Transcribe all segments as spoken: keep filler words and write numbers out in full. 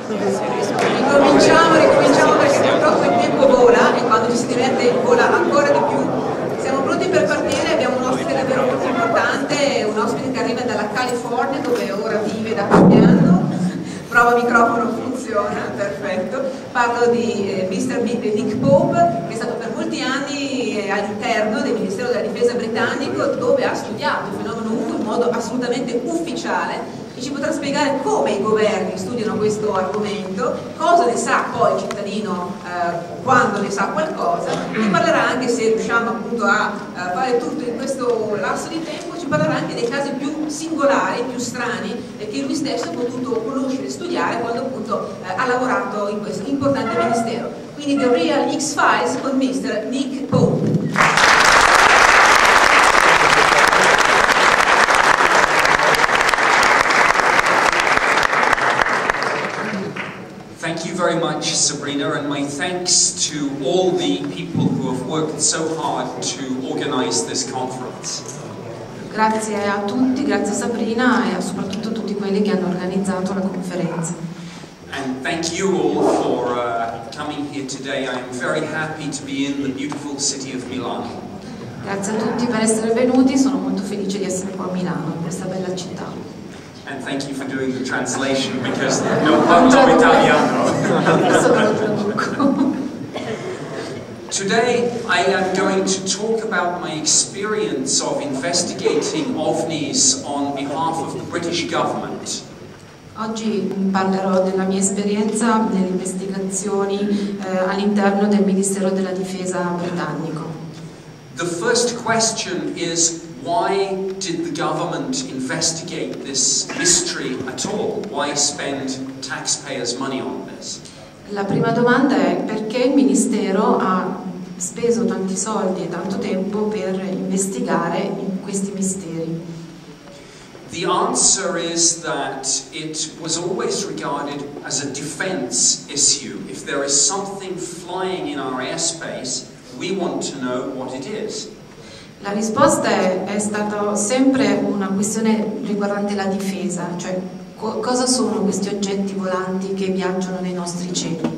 Ricominciamo, ricominciamo perché purtroppo il tempo vola e quando ci si diverte vola ancora di più. Siamo pronti per partire, abbiamo un ospite davvero molto importante, un ospite che arriva dalla California dove ora vive da qualche anno. Prova microfono, funziona, perfetto. Parlo di eh, mister Nick Pope, che è stato per molti anni eh, all'interno del Ministero della Difesa britannico, dove ha studiato il fenomeno U F O in modo assolutamente ufficiale e ci potrà spiegare come i governi studiano questo argomento, cosa ne sa poi il cittadino eh, quando ne sa qualcosa, e parlerà anche, se riusciamo appunto a, a fare tutto in questo lasso di tempo, ci parlerà anche dei casi più singolari, più strani, e che lui stesso ha potuto conoscere e studiare quando appunto eh, ha lavorato in questo importante ministero. Quindi The Real X-Files con mister Nick Pope. Thank you very much, Sabrina, and my thanks to all the people who have worked so hard to organize this conference. Grazie a tutti, grazie a Sabrina e soprattutto a tutti quelli che hanno organizzato la conferenza. And thank you all for uh, coming here today. I am very happy to be in the beautiful city of Milan. Grazie a tutti per essere venuti, sono molto felice di essere qua a Milano, in questa bella città. And thank you for doing the translation, because non parlo italiano. Today I am going to talk about my experience of investigating OVNIs on behalf of the British government. Oggi parlerò della mia esperienza nelle investigazioni eh, all'interno del Ministero della Difesa britannico. The first question is, why did the government investigate this mystery at all? Why spend taxpayers' money on this? La prima domanda è perché il Ministero ha speso tanti soldi e tanto tempo per investigare questi misteri. The answer is that it was always regarded as a defense issue. If there is something flying in our airspace, we want to know what it is. La risposta è, è stata sempre una questione riguardante la difesa, cioè co cosa sono questi oggetti volanti che viaggiano nei nostri cieli.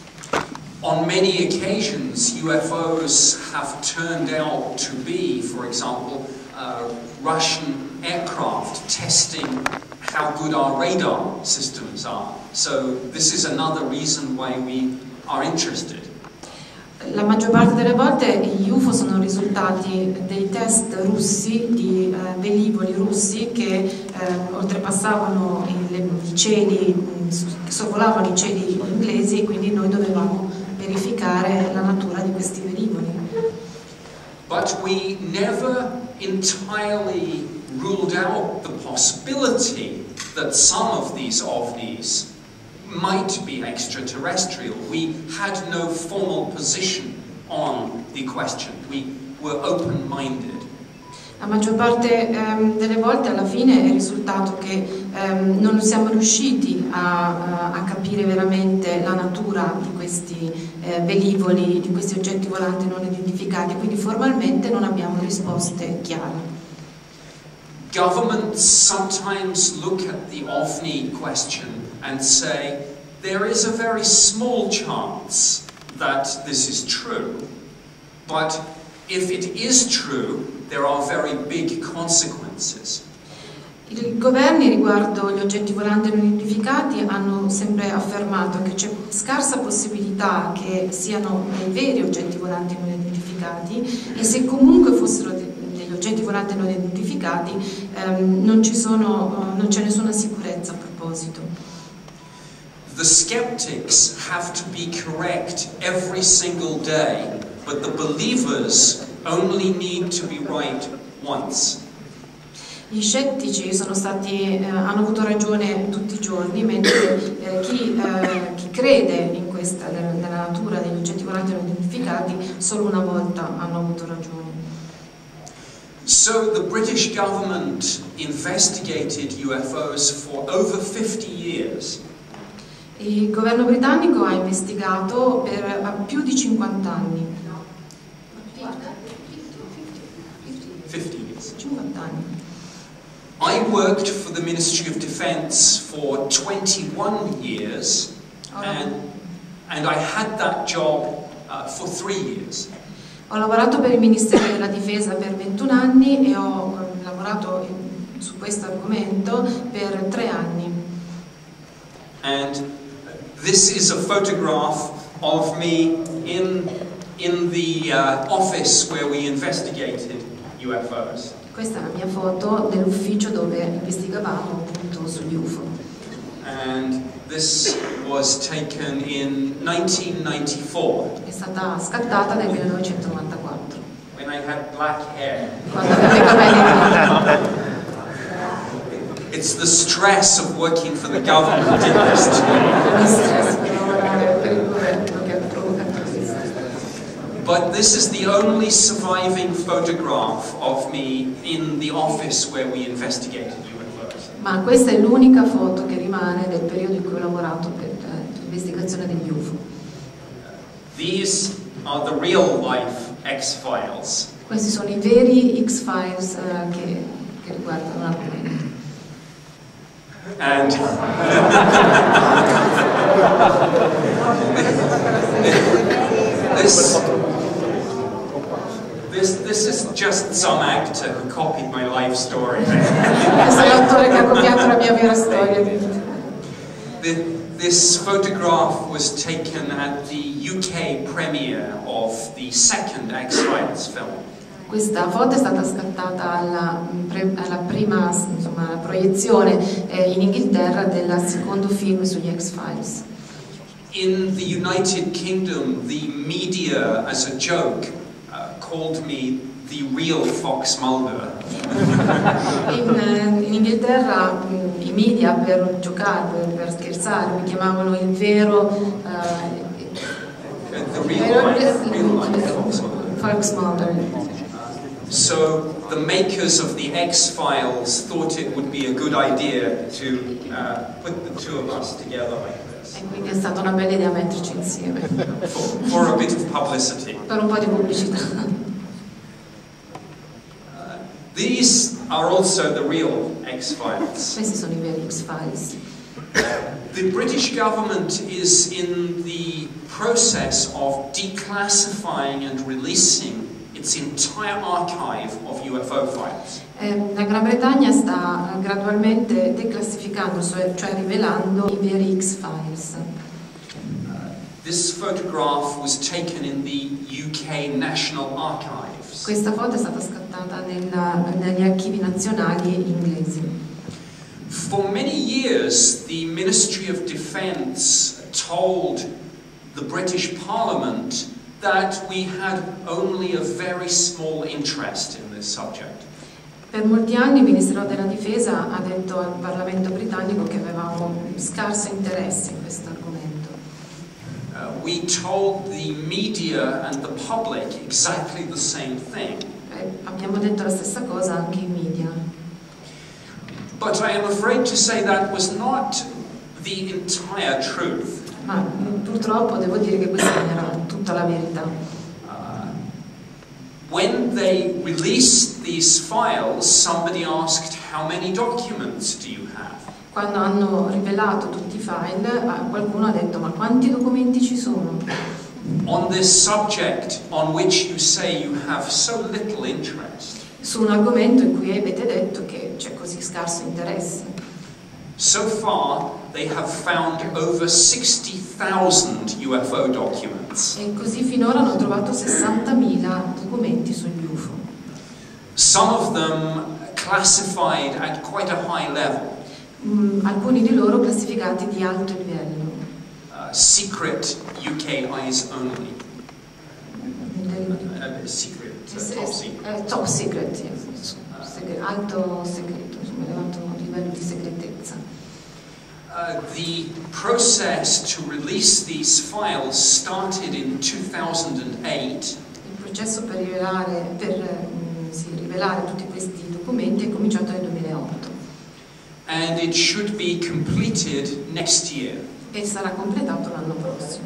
On many occasions, U F Os have turned out to be, for example, uh, Russian aircraft testing how good our radar systems are. So this is another reason why we are interested. La maggior parte delle volte gli U F O sono risultati dei test russi di eh, velivoli russi che eh, oltrepassavano i, i cieli, che sorvolavano i cieli inglesi, e quindi noi dovevamo verificare la natura di questi velivoli. But we never entirely ruled out the possibility that some of these OVNIs might be extraterrestrial. We had no formal position on the question. We were open-minded. La maggior parte ehm, delle volte alla fine è risultato che ehm, non siamo riusciti a, a capire veramente la natura di questi eh, velivoli, di questi oggetti volanti non identificati, quindi formalmente non abbiamo risposte chiare. Governments sometimes look at the OVNI question and say, there is a very small chance that this is true, but if it is true, there are very big consequences. I governi riguardo gli oggetti volanti non identificati hanno sempre affermato che c'è scarsa possibilità che siano dei veri oggetti volanti non identificati, e se comunque fossero degli oggetti volanti non identificati ehm, non ci sono, non c'è nessuna sicurezza a proposito. The skeptics have to be correct every single day, but the believers only need to be right once. Gli scettici sono stati, eh, hanno avuto ragione tutti i giorni, mentre eh, chi, eh, chi crede in questa, nella natura degli oggetti volanti non identificati, solo una volta hanno avuto ragione. So the British government investigated U F Os for over fifty years. Il governo britannico ha investigato per più di cinquanta anni. cinquanta years. cinquanta anni. I worked for the Ministry of Defense for twenty-one years, and, and I had that job uh, for three years. Ho lavorato per il Ministero della Difesa per ventuno anni e ho eh, lavorato in, su questo argomento per tre anni. And this is a photograph of me in, in the uh, office where we investigated U F Os. Questa è la mia foto dell'ufficio dove investigavamo appunto sugli U F O. And this was taken in nineteen ninety-four. È stata scattata nel millenovecentonovantaquattro. When I had black hair. Quando avevo i capelli neri. It's the stress of working for the government in this But this is the only surviving photograph of me in the office where we investigated U F Os. Ma questa è l'unica foto che rimane del periodo in cui ho lavorato per eh, l'investigazione degli U F O. These are the real life X-Files. Questi sono i veri X-Files eh, che, che riguardano l'argomento. And this, this, this is just some actor who copied my life story. Questo è l'attore che ha copiato la mia vera storia. The, this photograph was taken at the U K premiere of the second X-Files film. Questa foto è stata scattata alla, alla prima insomma, proiezione eh, in Inghilterra del secondo film sugli X-Files. In the United Kingdom, the media, as a joke, uh, called me the real Fox Mulder. In, in Inghilterra mh, i media per giocare, per, per scherzare, mi chiamavano il vero uh, the real life, real life Fox Mulder. Fox Mulder. So the makers of the X-Files thought it would be a good idea to uh, put the two of us together like this. E quindi è stata una bella idea metterci insieme. For, for a bit of publicity. Per un po' di pubblicità. Uh, these are also the real X-Files. Questi sono i veri X-Files. The British government is in the process of declassifying and releasing its entire archive of U F O files. Eh, la Gran Bretagna sta gradualmente declassificando, cioè, cioè rivelando i veri X-Files. Uh, this photograph was taken in the U K National Archives. Questa foto è stata scattata nella, negli archivi nazionali inglesi. For many years, the Ministry of Defence told the British Parliament that we had only a very small interest in this subject. Per molti anni il Ministero della Difesa ha detto al Parlamento britannico che avevamo scarso interesse in questo argomento. Uh, we told the media and the public exactly the same thing. Eh, abbiamo detto la stessa cosa anche in media. But I am afraid to say that was not the entire truth. Ma purtroppo devo dire che questa non era tutta la verità. Uh, when they released these files, somebody asked, how many documents do you have? Quando hanno rivelato tutti i file, qualcuno ha detto: ma quanti documenti ci sono? On this subject on which you say you have so little interest. Su un argomento in cui avete detto che c'è così scarso interesse. So far, they have found over sixty thousand U F O documents. E così finora hanno trovato sessantamila documenti sugli U F O. Some of them classified at quite a high level. Mm, alcuni di loro classificati di alto livello. Uh, secret U K eyes only. Uh, secret, uh, top secret. Eh, top secret, yes. Segre- alto segreto, insomma, elevato livello di segretezza. Uh, the process to release these files started in two thousand eight. Il processo per rivelare, per, mm, sì, rivelare tutti questi documenti è cominciato nel duemilaotto. And it should be completed next year. E sarà completato l'anno prossimo.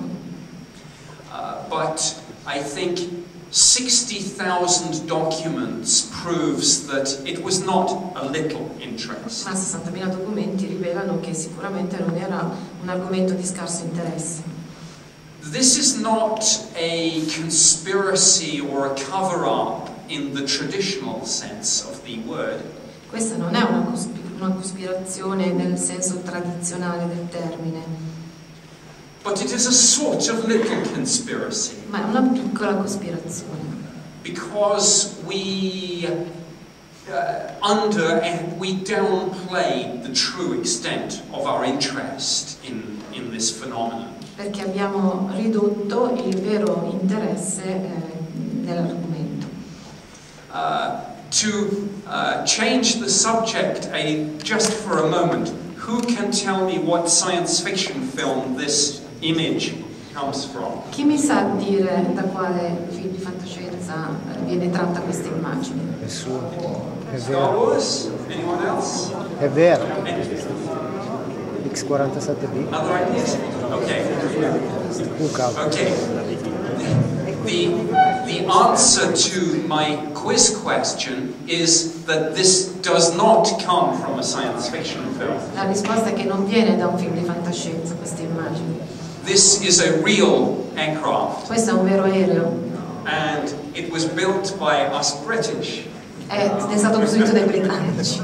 Uh, but I think sixty thousand documents proves that it was not a little interest. Ma sessantamila documenti rivelano che sicuramente non era un argomento di scarso interesse. This is not a conspiracy or a cover-up in the traditional sense of the word. Questa non è una, cospi una cospirazione nel senso tradizionale del termine, but it is a sort of little conspiracy. Ma è una piccola cospirazione. Because we uh, under and we downplay the true extent of our interest in, in this phenomenon. Perché abbiamo ridotto il vero interesse eh, nell'argomento. Uh, to uh, change the subject a, just for a moment, who can tell me what science fiction film this image comes from? Chi mi sa dire da quale film di fantascienza viene tratta questa immagine? Nessuno. È Star vero. Wars? Anyone else? È vero. Any- X quarantasette B. Other ideas? Okay. Un caso. Okay. The, the answer to my quiz question is that this does not come from a science fiction film. La risposta è che non viene da un film di fantascienza questa immagine. This is a real aircraft, Questo è un vero aereo. and it was built by us British. È, è stato costruito dai britannici.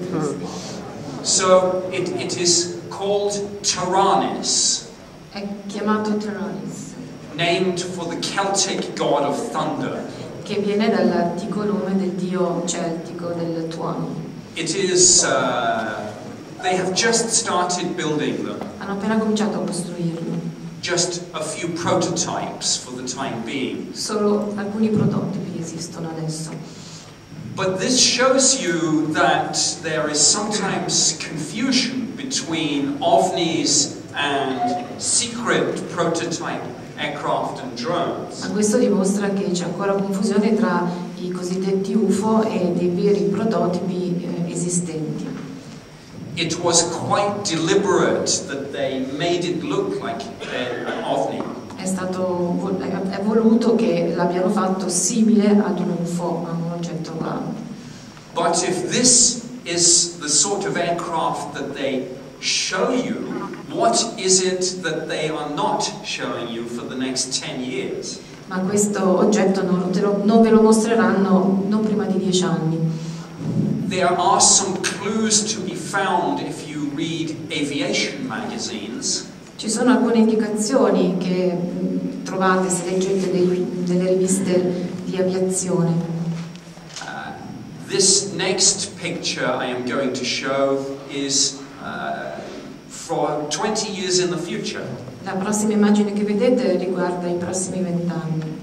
So it, it is called Taranis, È chiamato Taranis, named for the Celtic god of thunder. che viene dall'antico nome del dio celtico del tuono. It is, uh, they have just started building them. Hanno appena cominciato a costruirlo. Just a few prototypes for the time being. Solo alcuni prototipi esistono adesso. But this shows you that there is sometimes confusion between ovnis and secret prototype aircraft and drones. Ma questo dimostra che c'è ancora confusione tra i cosiddetti U F O e dei veri prototipi eh, esistenti. It was quite deliberate that they made it look like an ovni. È stato è voluto che l'abbiano fatto simile ad un U F O, a un oggetto volante. But if this is the sort of aircraft that they show you, what is it that they are not showing you for the next ten years? Ma questo oggetto non, te lo, non ve lo mostreranno non prima di dieci anni. There are some clues to be found if you read aviation magazines. Ci sono alcune indicazioni che mh, trovate se leggete dei, delle riviste di aviazione. Uh, this next picture I am going to show is uh, for twenty years in the future. La prossima immagine che vedete riguarda i prossimi vent'anni.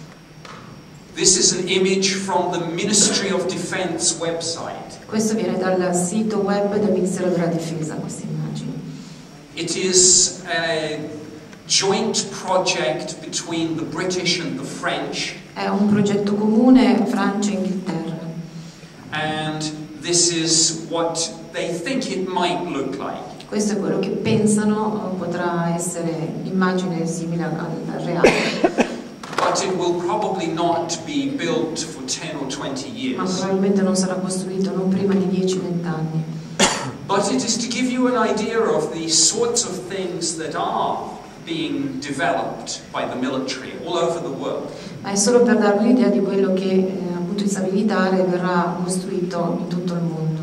This is an image from the Ministry of Defense website. Questo viene dal sito web del Ministero della Difesa, questa immagine. It is a joint project between the British and the French. È un progetto comune Francia e Inghilterra. And this is what they think it might look like. Questo è quello che pensano potrà essere immagine simile al, al reale. But it will probably not be built for ten or twenty Ma years. probabilmente non sarà costruito non prima di dieci venti anni. But it is to give you an idea of the sorts of things that are being developed by the military all over the world. Ma è solo per darvi un'idea di quello che eh, appunto il sape militare verrà costruito in tutto il mondo.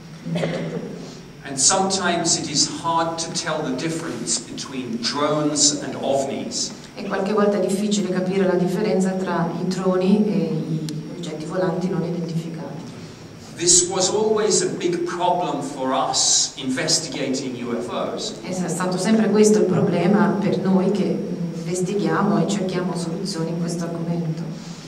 And sometimes it is hard to tell the difference between drones and ovnis. E qualche volta è difficile capire la differenza tra i droni e gli oggetti volanti non identificati. This was always a big problem for us investigating U F Os. È stato sempre questo il problema per noi che investighiamo e cerchiamo soluzioni in questo argomento.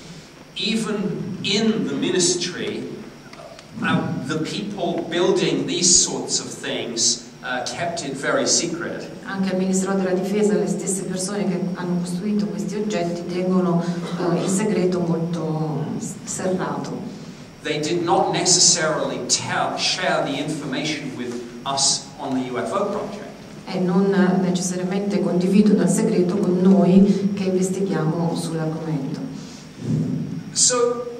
Even in the ministry, uh, the people building these sorts of things uh, kept it very secret. Anche al Ministero della Difesa le stesse persone che hanno costruito questi oggetti tengono uh, il segreto molto serrato. They did not necessarily tell, share the information with us on the U F O project. E non necessariamente condividono il segreto con noi che investighiamo sull'argomento. So,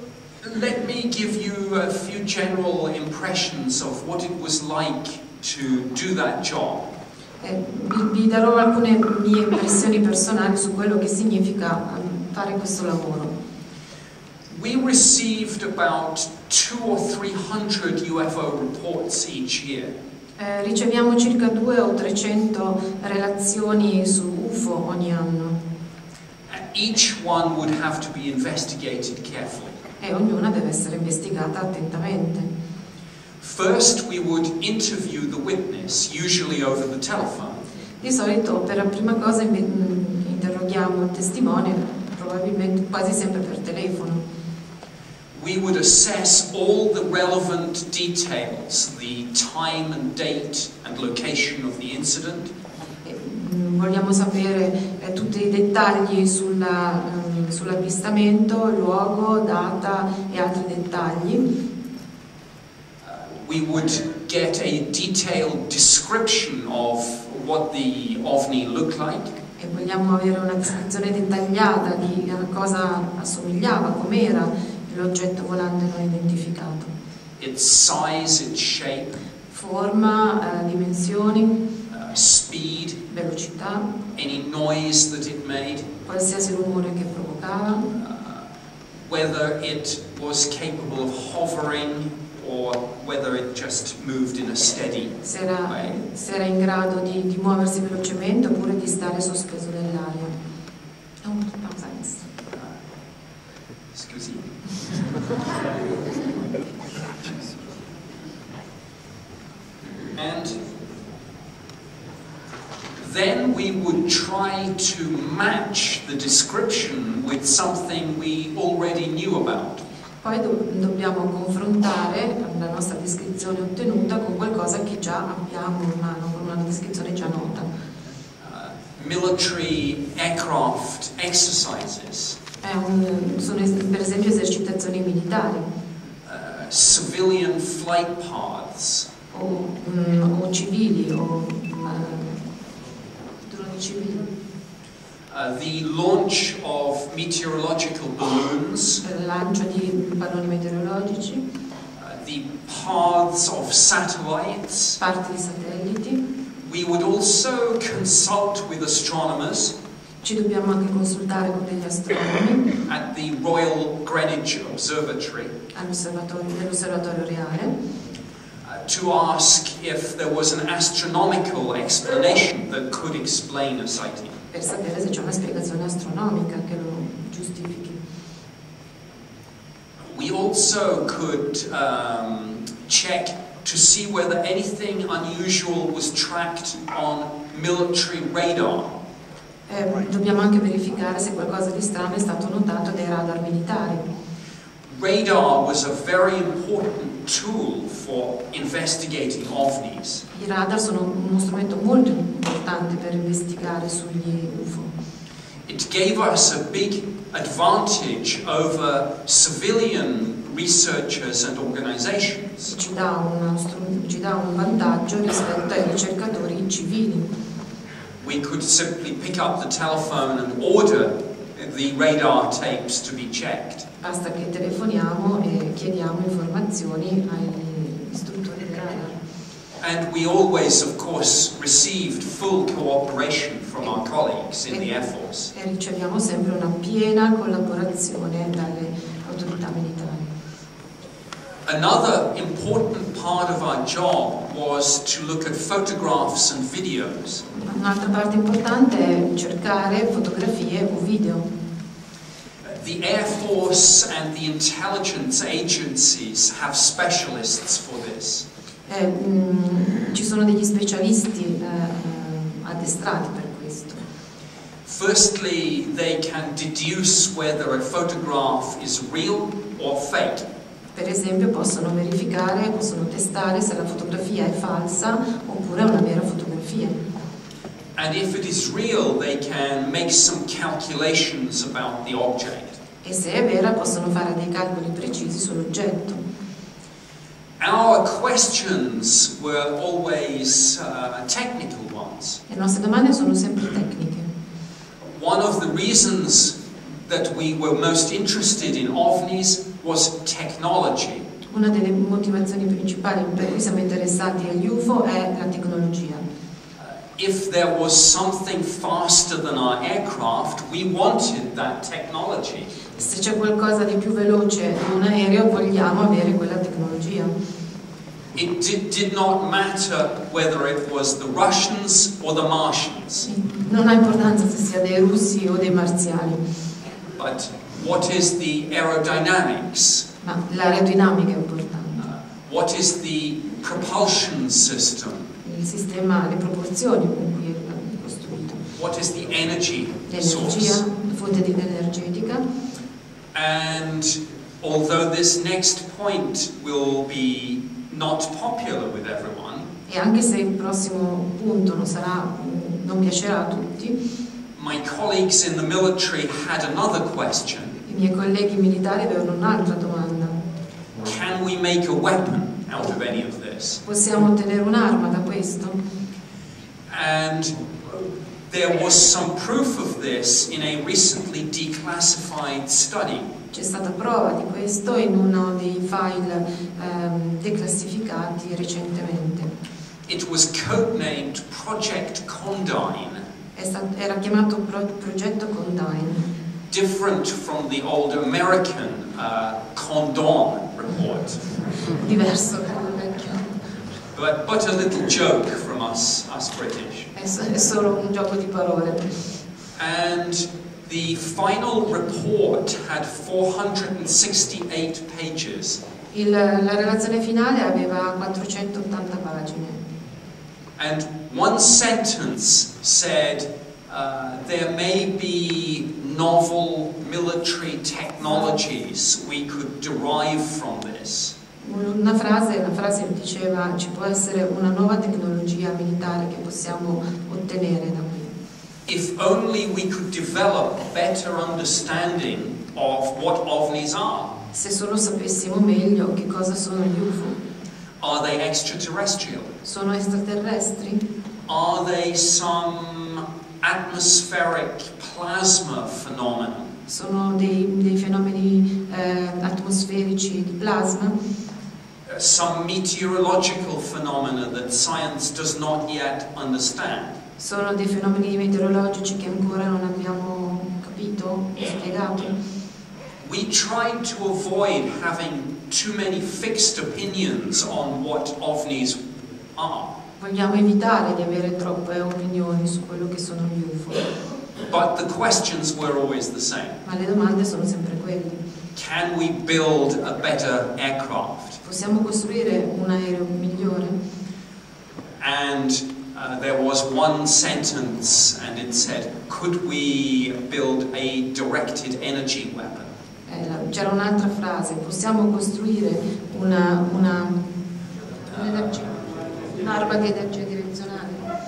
let me give you a few general impressions of what it was like to do that job. Eh, vi, vi darò alcune mie impressioni personali su quello che significa fare questo lavoro. We received about two or three hundred U F O reports each year. Eh, riceviamo circa due o trecento relazioni su U F O ogni anno. Each one would have to be investigated carefully. E ognuna deve essere investigata attentamente. First, we would interview the witness, usually over the telephone. Di solito, per la prima cosa, interroghiamo il testimone, probabilmente quasi sempre per telefono. We would assess all the relevant details, the time and date and location of the incident. Vogliamo sapere eh, tutti i dettagli sulla, um, sull'avvistamento, luogo, data e altri dettagli. Uh, we would get a detailed description of what the ovni looked like. E vogliamo avere una descrizione dettagliata di a cosa assomigliava, com'era l'oggetto volante non identificato. Its size, its shape. Forma, eh, dimensioni. Speed, velocità, any noise that it made, qualsiasi rumore che provocava, uh, whether it was capable of hovering or whether it just moved in a steady se era, way. se era in grado di, di muoversi velocemente oppure di stare sospeso nell'aria. Oh, no, thanks. Uh, scusi. And then we would try to match the description with something we already knew about. Poi do dobbiamo confrontare la nostra descrizione ottenuta con qualcosa che già abbiamo in mano, con una descrizione già nota. Uh, military aircraft exercises. È un, sono per esempio esercitazioni militari. Uh, civilian flight paths. O, mm, o civili, o uh, civili. Uh, the launch of meteorological balloons. Il lancio di palloni meteorologici. Uh, the paths of satellites. Parti di satelliti. We would also consult with astronomers. Ci dobbiamo anche consultare con degli astronomi. At the Royal Greenwich Observatory. All'osservatorio dell'osservatorio reale. To ask if there was an astronomical explanation that could explain a sighting. Per sapere se c'è una spiegazione astronomica che lo giustifichi. We also could um, check to see whether anything unusual was tracked on military radar. Eh, dobbiamo anche verificare se qualcosa di strano è stato notato dai radar militari. Radar was a very important tool for investigating ovnis. I radar sono uno strumento molto importante per investigare sugli U F O. It gave us a big advantage over civilian researchers and organizations. Ci dà, uno, ci dà un vantaggio rispetto ai ricercatori civili. We could simply pick up the telephone and order the radar tapes to be checked. Basta che telefoniamo e chiediamo informazioni agli istruttori del radar. And we always, of course, received full cooperation from our colleagues in the Air Force. E riceviamo sempre una piena collaborazione dalle autorità militari. Another important part of our job was to look at photographs and videos. Un'altra parte importante è cercare fotografie o video. The Air Force and the intelligence agencies have specialists for this. Eh, mh, ci sono degli specialisti eh, addestrati per questo. Firstly, they can deduce whether a photograph is real or fake. Per esempio possono verificare, possono testare se la fotografia è falsa oppure è una vera fotografia. And if it is real, they can make some calculations about the object. E se è vera possono fare dei calcoli precisi sull'oggetto. Our questions were always uh, technical ones. Le nostre domande sono sempre tecniche. One of the reasons that we were most interested in ovnis was technology. Una delle motivazioni principali per cui siamo interessati agli U F O è la tecnologia. If there was something faster than our aircraft, we wanted that technology. Se c'è qualcosa di più veloce di un aereo, vogliamo avere quella tecnologia. It did, did not matter whether it was the Russians or the Martians. Non ha importanza se sia dei russi o dei marziani. But what is the aerodynamics? Ma l'aerodinamica è importante. Uh, what is the propulsion system? Il sistema, le proporzioni con cui è costruito. What is the energy L'energia, source? la fonte di- energetica. And although this next point will be not popular with everyone, E anche se il prossimo punto non sarà, non piacerà a tutti, my colleagues in the military had another question. i miei colleghi militari avevano un'altra domanda. Can we make a weapon out of any of this? Possiamo ottenere un'arma da questo? And there was some proof of this in a recently declassified study. C'è stata prova di questo in uno dei file ehm, declassificati recentemente. It was codenamed Project Condign, È stato, era chiamato Pro- Progetto Condign, different from the old American uh, Condon report, diverso dal vecchio. but, but a little joke from us, us British. È, so- è solo un gioco di parole. And the final report had four hundred sixty-eight pages. Il- la relazione finale aveva quattrocentottanta pagine. And one sentence said, uh, there may be novel military technologies we could derive from this. Una frase, la frase diceva: ci può essere una nuova tecnologia militare che possiamo ottenere da qui. If only we could develop better understanding of what ovnis are. Se solo sapessimo meglio che cosa sono gli U F O. Are they extraterrestrial? Sono extraterrestri? Are they some atmospheric plasma phenomenon? Sono dei, dei fenomeni eh, atmosferici di plasma? Uh, some meteorological phenomena that science does not yet understand? Sono dei fenomeni meteorologici che ancora non abbiamo capito e spiegato? We tried to avoid having too many fixed opinions on what ovnis are. Vogliamo evitare di avere troppe opinioni su quello che sono gli U F O, But the questions were always the same. ma le domande sono sempre quelle. Can we build a better aircraft? Possiamo costruire un aereo migliore? And uh, there was one sentence and it said, could we build a directed energy weapon? Eh, la- C'era un'altra frase: possiamo costruire una, una, un'energia- un'arma di energia direzionale?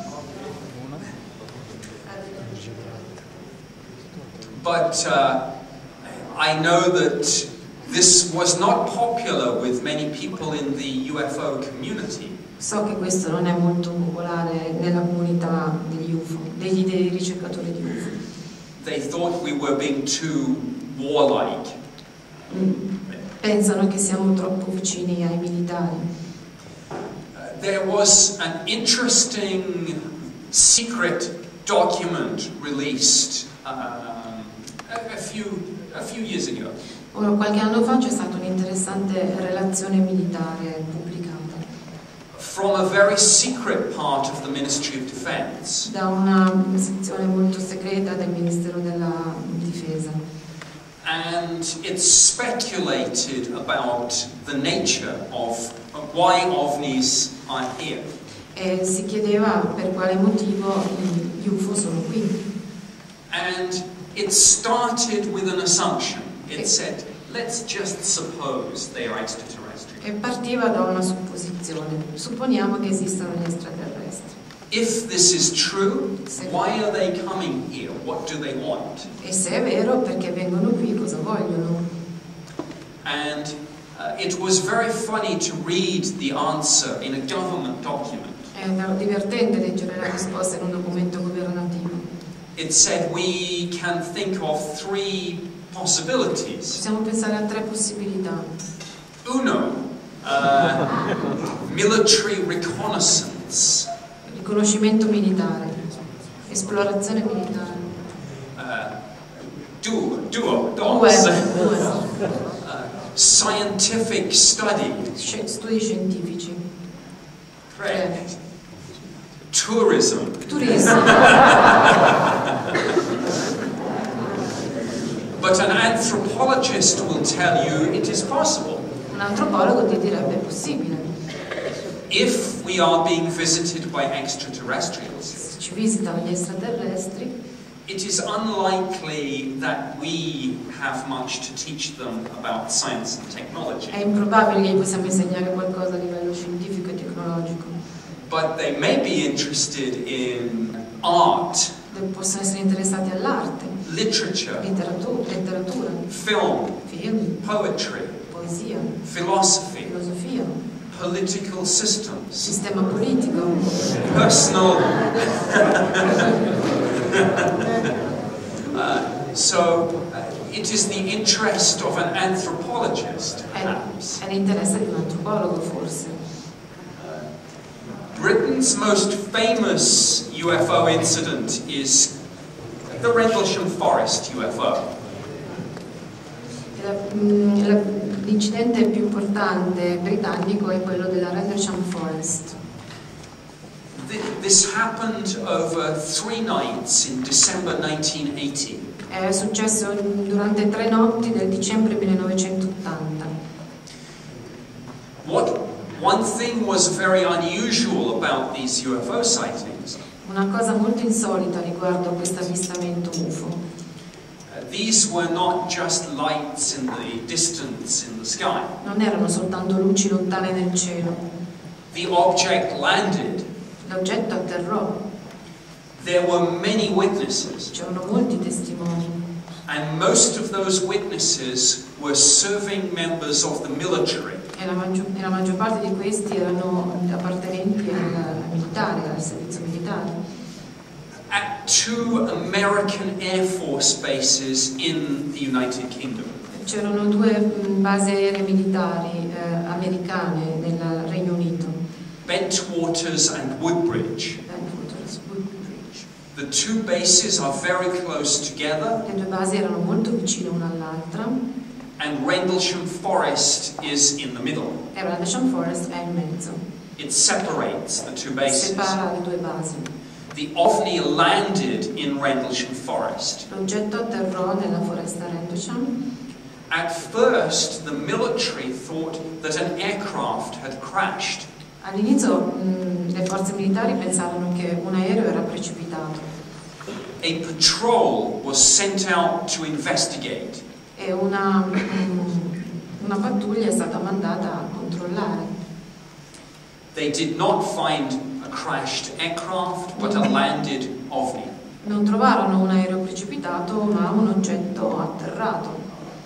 But uh, I know that this was not popular with many people in the U F O community. So che questo non è molto popolare nella comunità degli U F O, degli dei ricercatori di U F O. They thought we were being too warlike. Mm. Pensano che siamo troppo vicini ai militari. Uh, there was an interesting secret document released um, a, a few a few years ago. Ora, qualche anno fa c'è stata un'interessante relazione militare pubblicata From a very secret part of the Ministry of Defense. da una sezione molto segreta del Ministero della Difesa. And it speculated about the nature of why ovnis are here. E si chiedeva per quale motivo gli U F O sono qui. And it started with an assumption. It said, let's just suppose they are extraterrestrial. E partiva da una supposizione: supponiamo che esistano gli extraterrestri. If this is true, why are they coming here? What do they want? E se è vero, perché vengono qui, cosa vogliono? And uh, it was very funny to read the answer in a government document. È divertente leggere la risposta in un documento governativo. It said we can think of three possibilities. Possiamo pensare a tre possibilità. Uno, uh, military reconnaissance. Riconoscimento militare, esplorazione militare. Uh, duo, duo, Due, dos. due. Uh, scientific study. Sci- studi scientifici. Tre. Tourism. Turismo. But an anthropologist will tell you it is possible. Un antropologo ti direbbe è possibile. If we are being visited by extraterrestrials, Se ci visitano gli extraterrestri, it is unlikely that we have much to teach them about science and technology. è improbabile che gli possiamo insegnare qualcosa a livello scientifico e tecnologico. But they may be interested in art, Possono essere interessati all'arte, literature, letteratura, letteratura, film, film, poetry, poesia, philosophy, filosofia, political systems, sistema politico, personal. uh, so uh, it is the interest of an anthropologist, è, perhaps. è l'interesse di un antropologo forse. Britain's most famous U F O incident is the Rendlesham Forest U F O. La- mm, la- L'incidente più importante britannico è quello della Rendlesham Forest. Th- This happened over three nights in December nineteen eighty. È successo durante tre notti del dicembre millenovecentottanta. What one thing was very unusual about these U F O sightings. Una cosa molto insolita riguardo a questo avvistamento U F O. Uh, these were not just lights in the distance in the sky. Non erano soltanto luci lontane nel cielo. The object landed. L'oggetto atterrò. There were many witnesses, C'erano molti testimoni and most of those witnesses were serving members of the military. e la maggior, e la maggior parte di questi erano appartenenti al, al militare, al servizio militare. At two American Air Force bases in the United Kingdom. C'erano due mh, basi aeree militari eh, americane nel Regno Unito, Bentwaters and Woodbridge. Bentwaters, Woodbridge. The two bases are very close together, Le due basi erano molto vicine una all'altra and Rendlesham Forest is in the middle. e Rendlesham Forest è in mezzo, It separates the two bases. separa le due basi. The OVNI landed in Rendlesham Forest. L'oggetto atterrò nella foresta Rendlesham. At first, the military thought that an aircraft had crashed. All'inizio mh, le forze militari pensarono che un aereo era precipitato A patrol was sent out to investigate. e una, mh, una pattuglia è stata mandata a controllare. They did not find a crashed aircraft, but a landed OVNI. Non trovarono un aereo precipitato, ma un oggetto atterrato.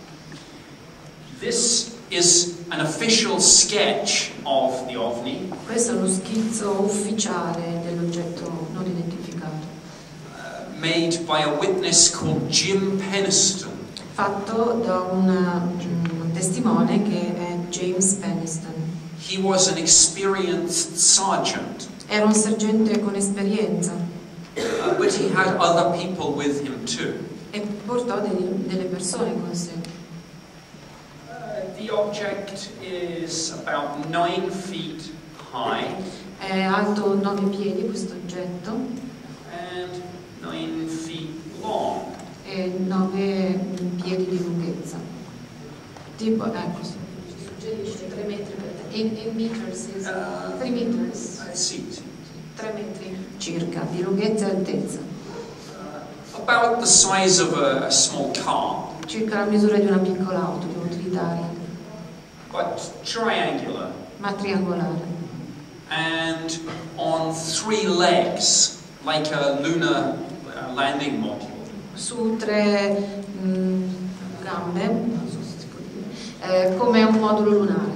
This is an official sketch of the OVNI, Questo è uno schizzo ufficiale dell'oggetto non identificato, uh, made by a witness called Jim Penniston. fatto da un, un testimone che è James Penniston. He was an experienced sergeant, Era un sergente con esperienza uh, but he had other people with him too. e portò dei- delle persone con sé. Uh, the object is about nine feet high È alto nove piedi questo oggetto and nine feet long. e nove piedi di lunghezza. Tipo, ecco, suggerisce tre metri per te. In, in meters is Uh, three meters. Uh, sì, sì. tre metri circa di lunghezza e altezza, Uh, about the size of a, a small car, circa la misura di una piccola auto, di un'utilitaria, but triangular ma triangolare, and on three legs, like a lunar uh, landing module. su tre mh, gambe, non so se si può dire, eh, come un modulo lunare.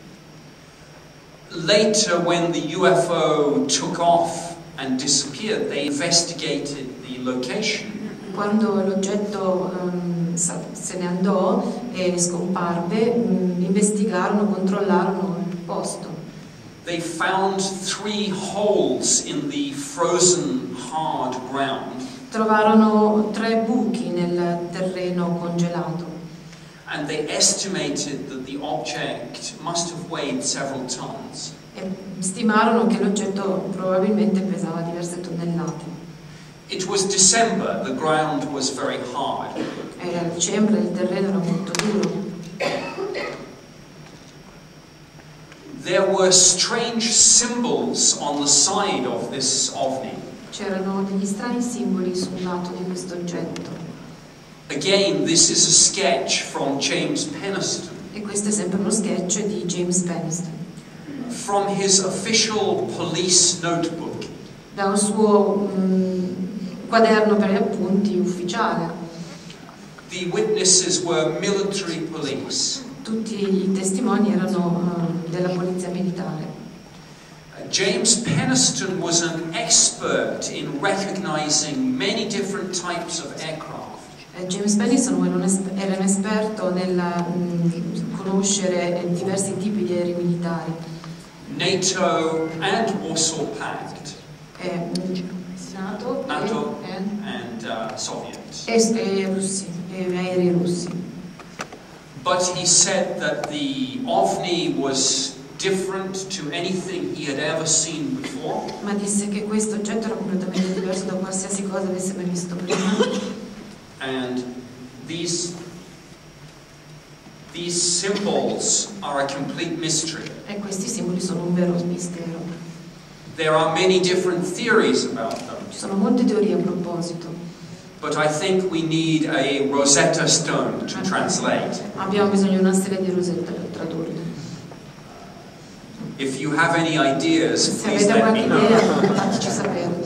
Later, when the U F O took off and disappeared, they investigated the location. quando l'oggetto um, se ne andò e scomparve, um, investigarono, controllarono il posto. They found three holes in the frozen hard ground. Trovarono tre buchi nel terreno congelato. And they estimated that the object must have weighed several tons. E stimarono che l'oggetto probabilmente pesava diverse tonnellate. It was December, the ground was very hard. Era dicembre, il terreno era molto duro. There were strange symbols on the side of this ovni. C'erano degli strani simboli sul lato di questo oggetto. Again, this is a sketch from James Penniston. E questo è sempre uno sketch di James Penniston. From his official police notebook. Da un suo um, quaderno per gli appunti ufficiale. The witnesses were military police. Tutti i testimoni erano uh, della polizia militare. Uh, James Penniston was an expert in recognizing many different types of aircraft. Uh, James Penniston era un, esper era un esperto nel um, conoscere diversi tipi di aerei militari. NATO and Warsaw Pact. Eh, NATO, NATO e, and uh, Soviet. E, e, russi, e aerei russi. But he said that the ovni was different to anything he had ever seen before. Ma disse che questo oggetto era completamente diverso da qualsiasi cosa avesse mai visto prima. And these these symbols are a complete mystery. E questi simboli sono un vero mistero. There are many different theories about them. Ci sono molte teorie a proposito. But I think we need a Rosetta Stone to translate. Abbiamo bisogno di una stella di Rosetta per tradurle. If you have any ideas, Se please avete let me qualche know. idea, fateci sapere.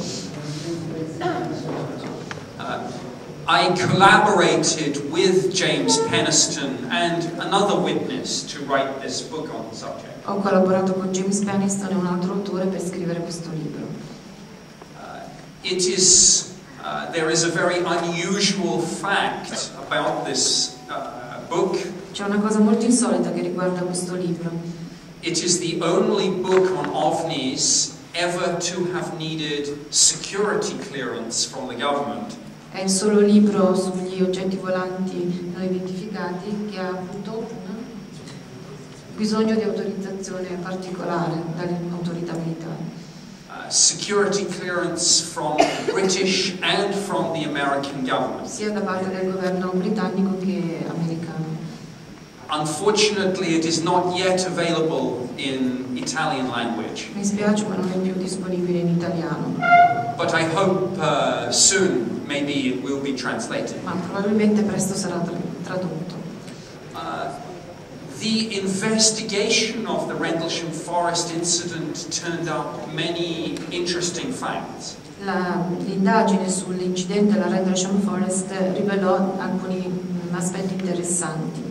Uh, I collaborated with James Penniston and another witness to write this book on the subject. Ho collaborato con James Penniston e un altro autore per scrivere questo libro. Uh, it is Uh, there is a very unusual fact about this uh, book. C'è una cosa molto insolita che riguarda questo libro. It is the only book on ovnis ever to have needed security clearance from the government. È il solo libro sugli oggetti volanti non identificati che ha avuto no? bisogno di autorizzazione particolare dalle autorità militari. Uh, security clearance from the British and from the American government. Sia da parte del governo britannico che americano. Unfortunately, it is not yet available in Italian language. Mi spiace, ma non è più disponibile in italiano. But I hope uh, soon, maybe it will be translated. Ma probabilmente presto sarà tra tradotto. Uh, The investigation of the Rendlesham Forest incident turned up many interesting facts. L'indagine sull'incidente alla Rendlesham Forest rivelò alcuni aspetti interessanti.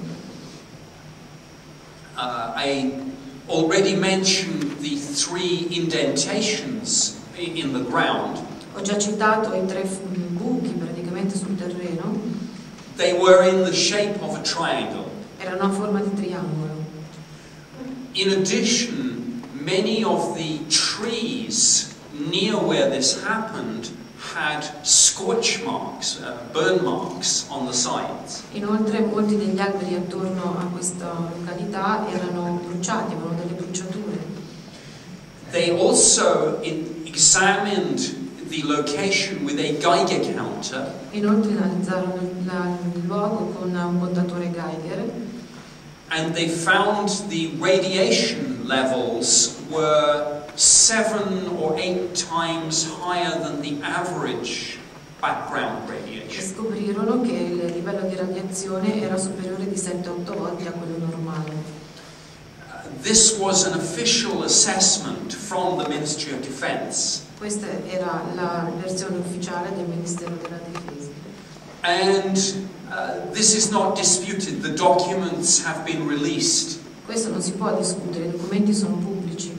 Uh, I already mentioned the three indentations in the ground. Ho già citato i tre buchi praticamente sul terreno. They were in the shape of a triangle. Era una forma di triangolo. In addition, many of the trees near where this happened had scorch marks, uh, burn marks on the sides. Inoltre molti degli alberi attorno a questa località erano bruciati, avevano delle bruciature. They also examined the location with a Geiger counter. Inoltre analizzarono il luogo con un contatore Geiger. And they found the radiation levels were seven or eight times higher than the average background E radiation. scoprirono che il livello di radiazione era superiore di sette otto volte a quello normale. Uh, this was an official assessment from the Ministry of Defense. Questa era la versione ufficiale del Ministero della Difesa. And uh, this is not disputed. The documents have been released. Questo non si può discutere, i documenti sono pubblici.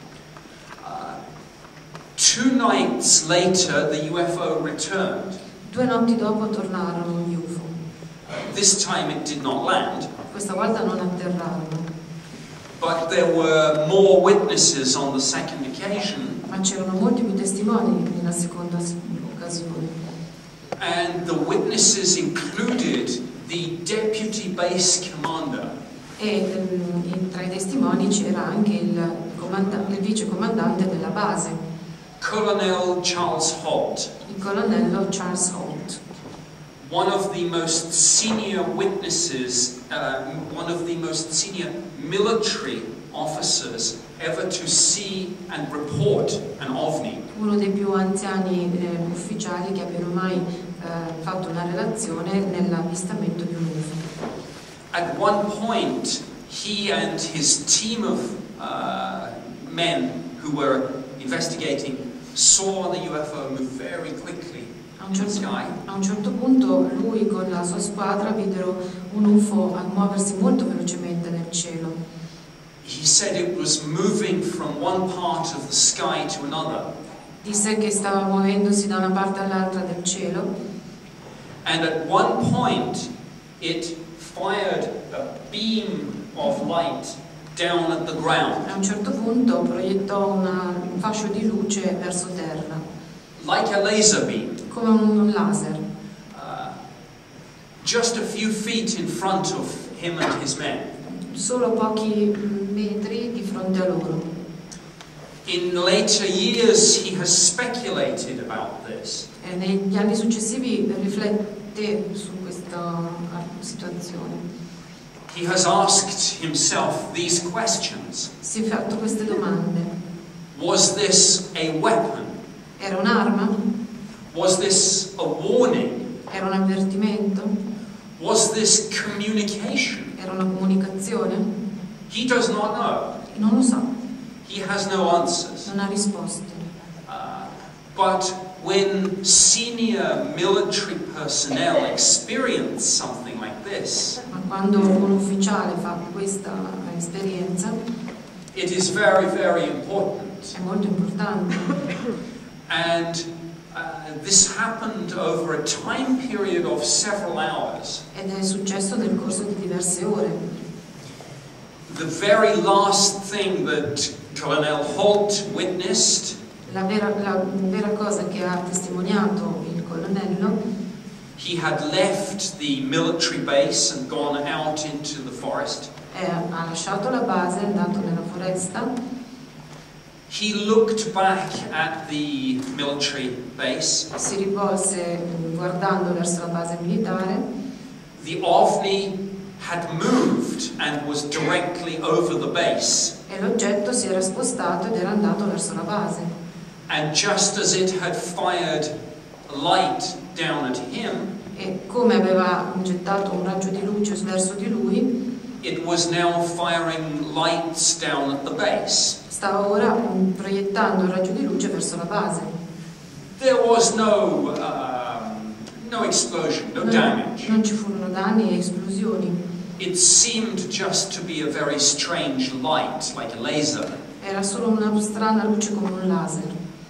Uh, two nights later, the U F O returned. Due notti dopo tornarono gli U F O. This time it did not land, Questa volta non atterrarono, but there were more witnesses on the second occasion, ma c'erano molti più testimoni nella seconda s- occasione. and the witnesses included the deputy base commander, E ehm, in- tra i testimoni c'era anche il, comanda- il vice comandante della base, Colonel Charles Holt, il colonnello Charles Holt, one of the most senior witnesses, uh, one of the most senior military officers ever to see and report an OVNI. uno dei più anziani eh, ufficiali che abbiano mai eh, fatto una relazione nell'avvistamento di un U F O. At one point, he and his team of uh, men who were investigating saw the U F O move very quickly A un, in the certo, sky. a un certo punto lui con la sua squadra videro un U F O a muoversi molto velocemente nel cielo. He said it was moving from one part of the sky to another, Disse che stava muovendosi da una parte all'altra del cielo and at one point it fired a beam of light down at the e ground, a un certo punto proiettò una- un fascio di luce verso terra, like a laser beam, come un laser, uh, just a few feet in front of him and his men. solo pochi metri di fronte a loro. In later years, he has speculated about this. E negli anni successivi riflette su questa eh, situazione. He has asked himself these questions. Si è fatto queste domande. Was this a weapon? Era un'arma? Was this a warning? Era un avvertimento? Was this communication? Era una comunicazione? He does not know. Non lo sa, He has no answers. non ha risposte. Uh, but when senior military personnel experience something like this, Ma quando un ufficiale fa questa esperienza it is very, very important. è molto importante. And uh, this happened over a time period of several hours. Ed è successo nel corso di diverse ore. The very last thing that Colonel Holt witnessed, La vera, la vera cosa che ha testimoniato il colonnello, he had left the military base and gone out into the forest. è, ha lasciato la base, è andato nella foresta, He looked back at the military base. si rivolse guardando verso la base militare. The OVNI had moved and was directly over the base. E l'oggetto si era spostato ed era andato verso la base. And just as it had fired light down at him, E come aveva gettato un raggio di luce verso di lui, it was now firing lights down at the base. stava ora proiettando un raggio di luce verso la base. There was no, um, no explosion, no Non, damage. non ci furono danni e esplosioni. It seemed just to be a very strange light, like a laser. Era solo una strana luce come un laser.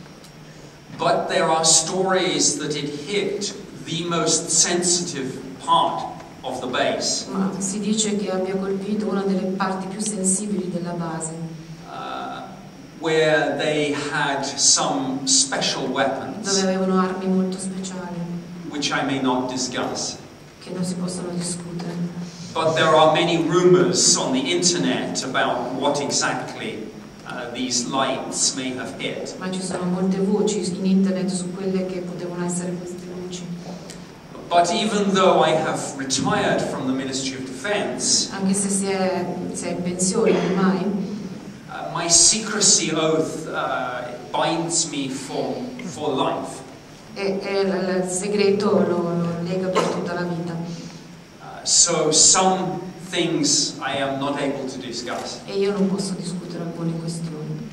But there are stories that it hit the most sensitive part of the base, Ma si dice che abbia colpito una delle parti più sensibili della base, uh, where they had some special dove weapons, avevano armi molto speciali, which I may not discuss. che non si possono discutere. But there are many rumors on the internet about what exactly uh, these lights may have hit. Ma ci sono molte voci in internet su quelle che potevano essere queste luci. But even though I have retired from the Ministry of Defense, Anche se si è, si è in pensione ormai, uh, my secrecy oath uh, binds me for, for life. e, e il il segreto lo, lo lega per tutta la vita. Uh, so some things I am not able to discuss. E io non posso discutere alcune questioni.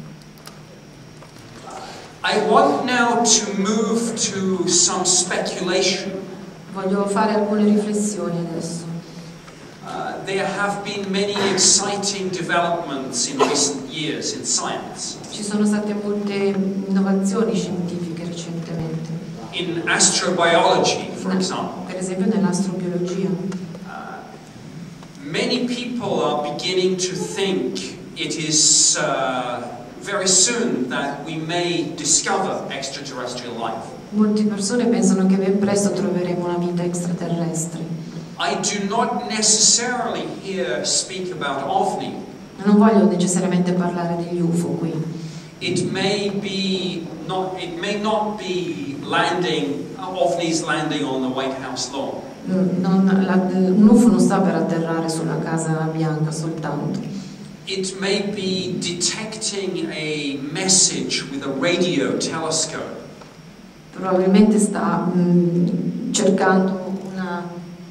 I want now to move to some speculation. Voglio fare alcune riflessioni adesso. Uh, Uh, there have been many exciting developments in recent years in science. Ci sono state molte innovazioni scientifiche recentemente. In astrobiology, for example. Per esempio nell'astrobiologia. Uh, many people are beginning to think it is uh, very soon that we may discover extraterrestrial life. Molte persone pensano che ben presto troveremo una vita extraterrestre. I do not necessarily here speak about OVNI. Non voglio necessariamente parlare degli U F O qui. It may be not. It may not be landing OVNIs landing on the White House lawn. Non, la, un U F O non sta per atterrare sulla Casa Bianca soltanto. It may be detecting a message with a radio telescope. Probabilmente sta mh, cercando una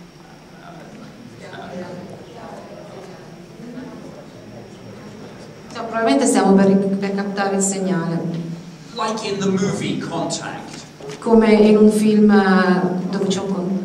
no, probabilmente stiamo per, per captare il segnale, Like in the movie Contact. come in un film dove c'è un con...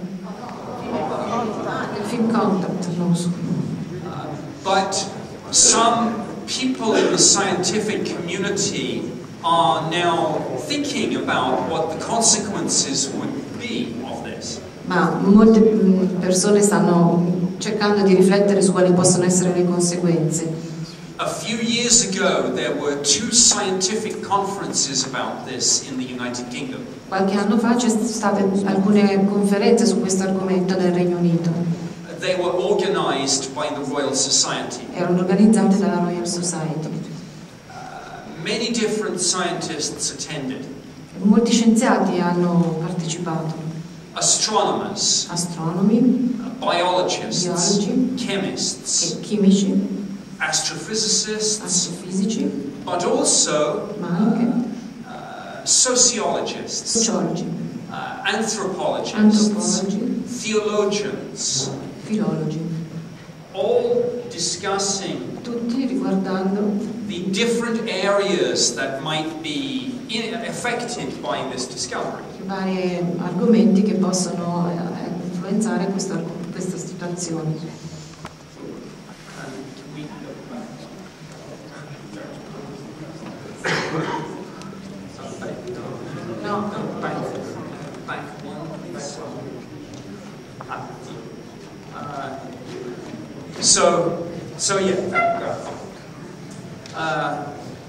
il film Contact, non lo so. Uh, but some people in the scientific community are now thinking about what the consequences would be of this. Ma molte persone stanno cercando di riflettere su quali possono essere le conseguenze. A few years ago there were two scientific conferences about this in the United Kingdom. Qualche anno fa c'è state alcune conferenze su questo argomento nel Regno Unito. They were organized by the Royal Society. Erano organizzate dalla Royal Society. Many different scientists attended. Molti scienziati hanno partecipato. Astronomers, Astronomi, biologists, biologi, chemists, chimici, astrophysicists, astrofisici, but also ma anche uh, sociologists, sociologi, uh, anthropologists, antropologi, theologians, filologi, all discussing tutti riguardando the different areas that might be in- affected by this discovery. vari argomenti che possono eh, influenzare questa, questa situazione. No, Back, back one, please. Ah, uh, so, so yeah. Uh,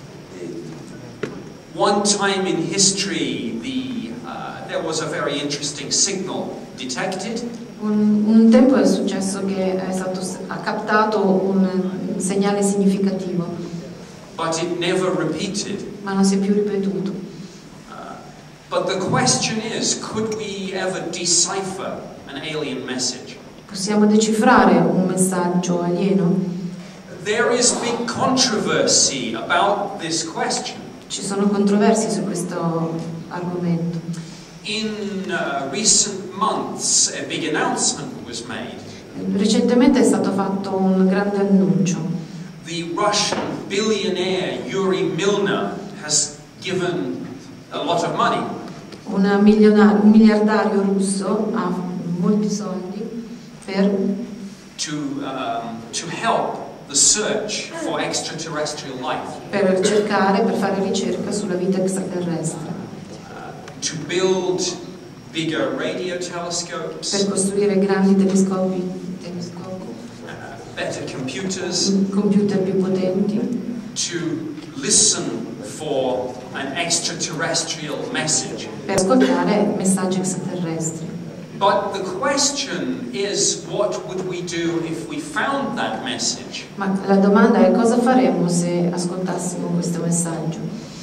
one time in history, the uh, there was a very interesting signal detected. Un, un tempo è successo che è stato, ha captato un segnale significativo, But it never repeated. ma non si è più ripetuto. Uh, but the question is, could we ever decipher an alien message? Possiamo decifrare un messaggio alieno? There is big controversy about this question. Ci sono controversie su questo argomento. In uh, recent months, a big announcement was made. Recentemente è stato fatto un grande annuncio. The Russian billionaire Yuri Milner has given a lot of money Un, milionario, un miliardario russo ha molti soldi per, to, um, to help the search for extraterrestrial life, per cercare, per fare ricerca sulla vita extraterrestre, uh, to build bigger radio per telescopes, costruire grandi telescopi, telescopi, uh, better computers, computer più potenti, to listen for an extraterrestrial message. per ascoltare messaggi extraterrestri. But the question is, what would we do if we found that message? Ma la domanda è: cosa faremmo se ascoltassimo questo messaggio?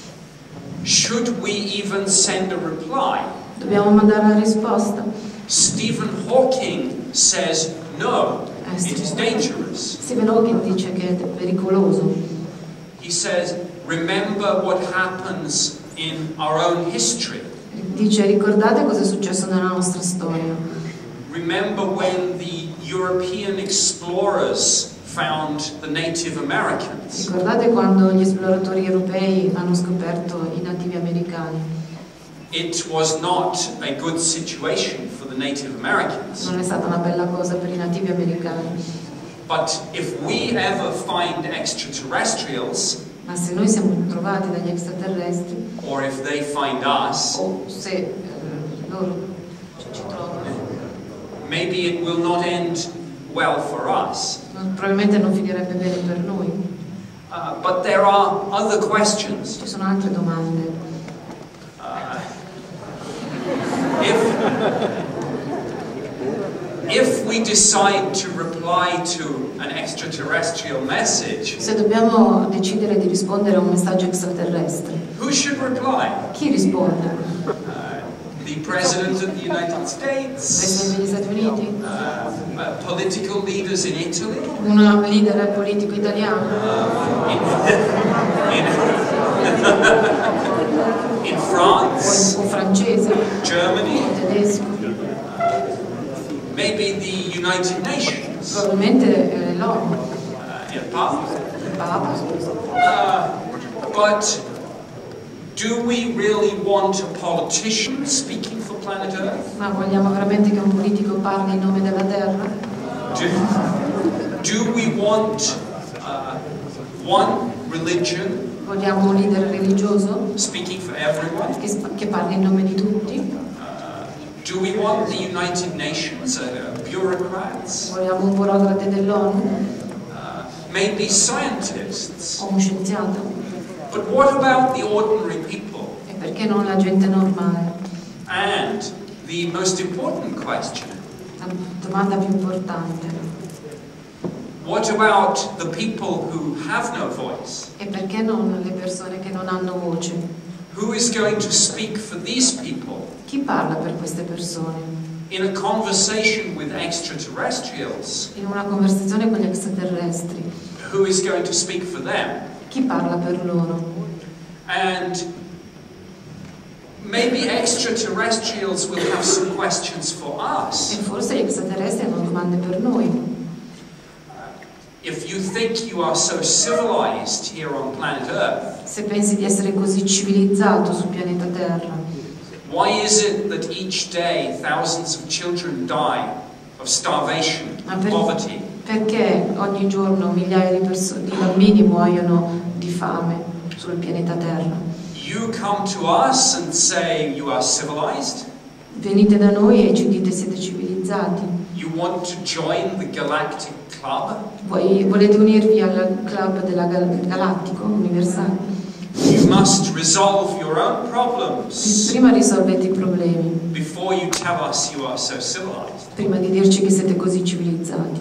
Should we even send a reply? Dobbiamo mandare la risposta? Stephen Hawking says no, Eh, it is dangerous. Stephen Hawking dice che è pericoloso. He says, remember what happens in our own history. Dice: ricordate cosa è successo nella nostra storia. Remember when the European explorers found the Native Americans. Ricordate quando gli esploratori europei hanno scoperto i nativi americani? It was not a good situation for the Native Americans. Non è stata una bella cosa per i nativi americani. but if we ever find extraterrestrials, ma se noi siamo trovati dagli extraterrestri, or if they find us, o se eh, loro ci, ci trovano, maybe it will not end well for us. non, probabilmente non finirebbe bene per noi. Uh, but there are other questions. Ci sono altre domande. Uh, if, if we decide to reply to an extraterrestrial message, Se dobbiamo decidere di rispondere a un messaggio extraterrestre, who should reply? chi risponde? Uh, the President of the United States? Presidente degli Stati Uniti? Uh, uh, political leaders in Italy? Un leader politico italiano? Uh, in, in, in O, France? o francese? O Germany? tedesco? Maybe the United Nations? Probabilmente eh, l'ONU, Uh, il Papa? il Papa. Uh, but do we really want a politician speaking for planet Earth? Ma vogliamo veramente che un politico parli in nome della Terra? Do, do we want uh, one religion Vogliamo un leader religioso speaking for everyone? che, che parli in nome di tutti? Uh, do we want the United Nations, uh, bureaucrats? Vogliamo un burocrate dell'ONU Uh, maybe scientists? o un scienziato? But what about the ordinary people? E perché non la gente normale? And the most important question, La domanda più importante. what about the people who have no voice? E perché non le persone che non hanno voce? Who is going to speak for these people Chi parla per queste persone? in a conversation with extraterrestrials? In una conversazione con gli extraterrestri, Who is going to speak for them? chi parla per loro? And maybe extraterrestrials will have some questions for E us. forse gli extraterrestri hanno domande per noi. If you think you are so civilized here on planet Earth, Se pensi di essere così civilizzato sul pianeta Terra, why is it that each day thousands of children die of starvation, Ma per- poverty? perché ogni giorno migliaia di, perso- di bambini muoiono di fame sul pianeta Terra? You come to us and say you are civilized? Venite da noi e ci dite siete civilizzati? You want to join the galactic club? Voi volete unirvi al club della gal- galattico universale? You must resolve your own problems Prima risolvete i problemi, before you tell us you are so civilized. prima di dirci che siete così civilizzati.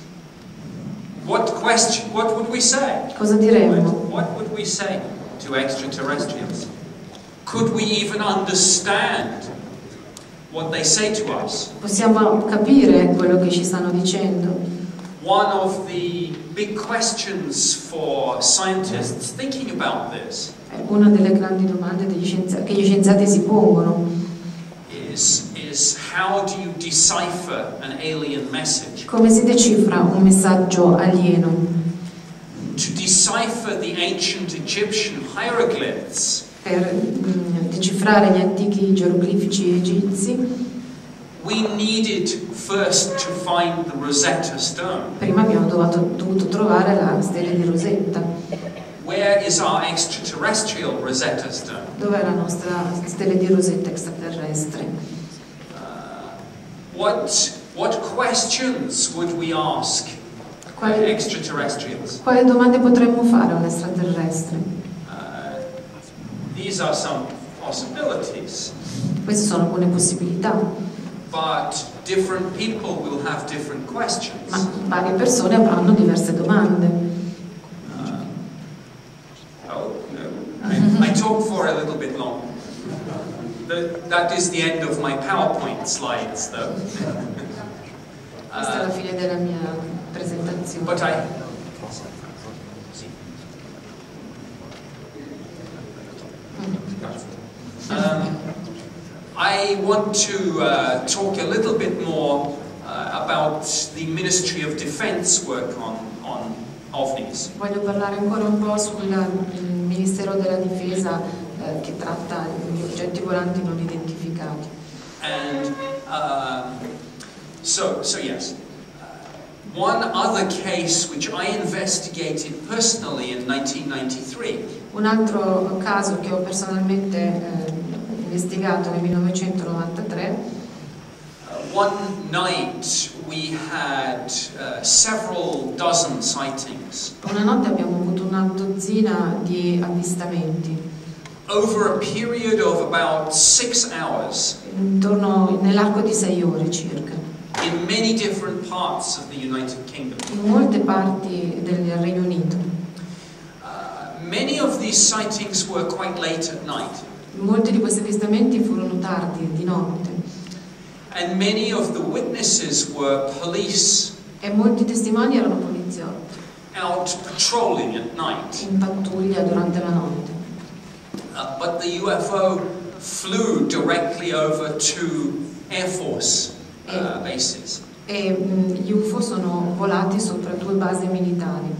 What question, what would we say? Cosa diremmo? What would we say to extraterrestrials? Could we even understand what they say to us? Possiamo capire quello che ci stanno dicendo? One of the big questions for scientists thinking about this Una delle grandi domande degli scienziati, che gli scienziati si pongono is, is how do you decipher an alien message? come si decifra un messaggio alieno. To decipher the ancient Egyptian hieroglyphs, Per mm, decifrare gli antichi geroglifici egizi, we needed first to find the Rosetta Stone. prima abbiamo dovuto, dovuto trovare la stella di Rosetta. Where is our extraterrestrial Rosetta Stone? Dov'è la nostra stella di Rosetta extraterrestre? Uh, what, what questions would we ask Quali, extraterrestrials? quali domande potremmo fare a un extraterrestre? Uh, these are some possibilities, Queste sono alcune possibilità, but different people will have different questions. ma varie persone avranno diverse domande. Oh, no. I, I talk for a little bit long. The, that is the end of my PowerPoint slides, though. Questa è la Uh, fine della mia presentazione. but I... Um, I want to uh, talk a little bit more uh, about the Ministry of Defense work on, on OVNIs. Voglio parlare ancora un po' sul Ministero della Difesa eh, che tratta gli oggetti volanti non identificati. And um, so, so yes, One other case which I investigated personally in nineteen ninety-three. Un altro caso che ho personalmente eh, investigato nel millenovecentonovantatré. Uh, one night we had uh, several dozen sightings. Una notte abbiamo avuto una dozzina di avvistamenti. Over a period of about six hours. Intorno nell'arco di sei ore circa. In many different parts of the United Kingdom. In molte parti del Regno Unito. Uh, many of these sightings were quite late at night. Molti di questi avvistamenti furono tardi, di notte. And many of the witnesses were police. E molti testimoni erano poliziotti. Out patrolling at night. In pattuglia durante la notte. Uh, but the U F O flew directly over to Air Force uh, bases. E mh, gli U F O sono volati sopra due basi militari.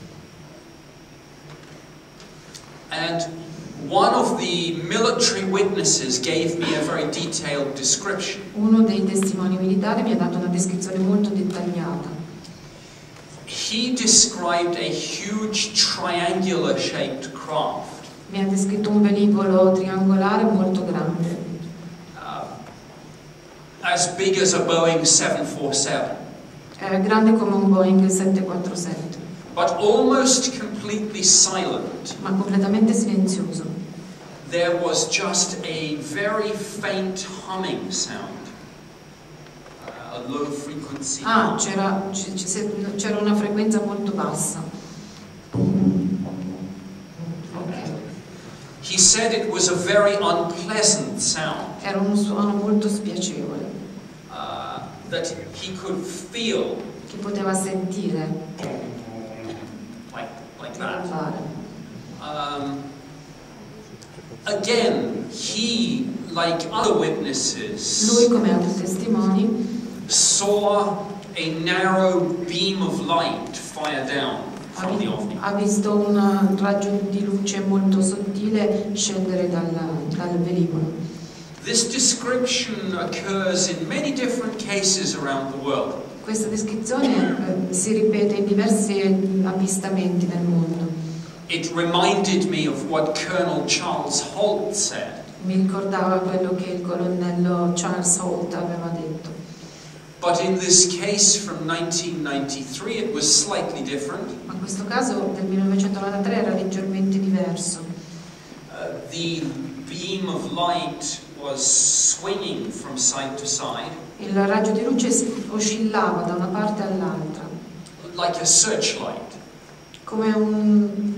And one of the military witnesses gave me a very detailed description. Uno dei testimoni militari mi ha dato una descrizione molto dettagliata. He described a huge triangular shaped craft. Mi ha descritto un velivolo triangolare molto grande. Uh, as big as a Boeing seven forty-seven. Era grande come un Boeing sette quattro sette. But almost completely silent. Ma completamente silenzioso. There was just a very faint humming sound. Uh, a low frequency. Ah, c'era c'era una frequenza molto bassa. He said it was a very unpleasant sound. Era un suono molto spiacevole. Uh, that he could feel. Che poteva sentire. Like, like that. Fare. Um, again, he, like other witnesses, lui come altri testimoni, saw a narrow beam of light fire down from the ovni. Ha visto un raggio di luce molto sottile scendere dal, dal velivolo. This description occurs in many different cases around the world. Questa descrizione eh, si ripete in diversi avvistamenti nel mondo. It reminded me of what Colonel Charles Holt said. Mi ricordava quello che il colonnello Charles Holt aveva detto. But in this case from nineteen ninety-three it was slightly different. Ma questo caso del millenovecentonovantatré era leggermente diverso. Uh, the beam of light was swinging from side to side. Il raggio di luce oscillava da una parte all'altra. Like a searchlight. Come un,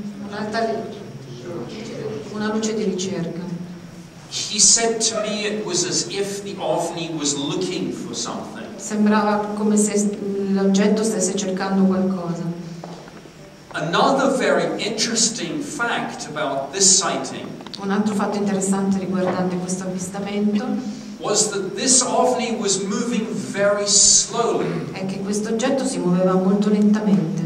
una luce di ricerca. He said to me it was as if the ovni was looking for something. Sembrava come se l'oggetto stesse cercando qualcosa. Another very interesting fact about this sighting. Un altro fatto interessante riguardante questo avvistamento was that this ovni was moving very slowly. È che questo oggetto si muoveva molto lentamente.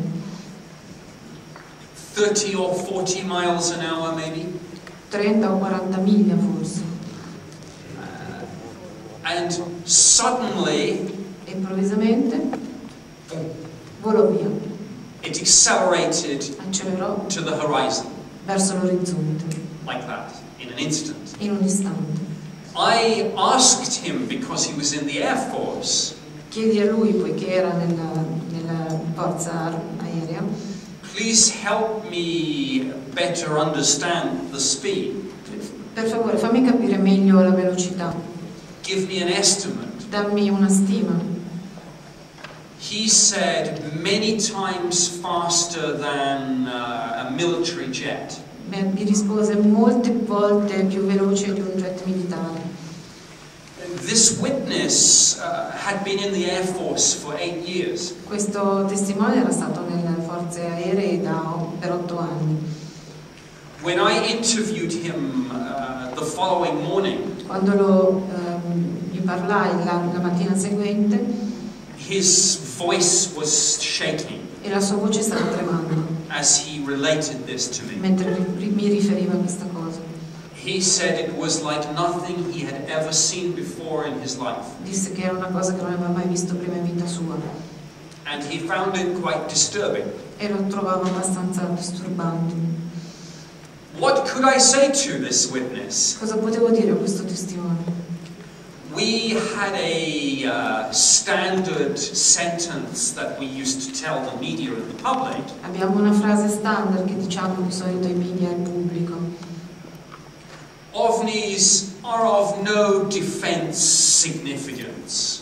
thirty or forty miles an hour maybe. trenta o quaranta miglia forse. Uh, and suddenly improvvisamente volò via. It accelerated accelerò to the horizon. Verso l'orizzonte. Like that, in an instant. In un istante. I asked him, because he was in the Air Force. Chiedi a lui, poiché era nella, nella forza aerea. Please help me better understand the speed. Per favore, fammi capire meglio la velocità. Give me an estimate. Dammi una stima. He said many times faster than uh, a military jet. Mi rispose molte volte più veloce di un jet militare. This witness uh, had been in the Air Force for eight years. Questo testimone era stato nelle forze aeree da, per otto anni. When I interviewed him uh, the following morning, quando lo, um, gli parlai la, la mattina seguente, his voice was shaking. E la sua voce stava tremando. As he related this to me. Mentre mi riferiva a questa cosa. He said it was like nothing he had ever seen before in his life. Disse che era una cosa che non aveva mai visto prima in vita sua. and he found it quite disturbing. E lo trovavo abbastanza disturbante. What could I say to this witness? Cosa potevo dire a questo testimone? We had a uh, standard sentence that we used to tell the media and the public. Abbiamo una frase standard che diciamo di solito ai media e al pubblico. OVNIs are of no defense significance.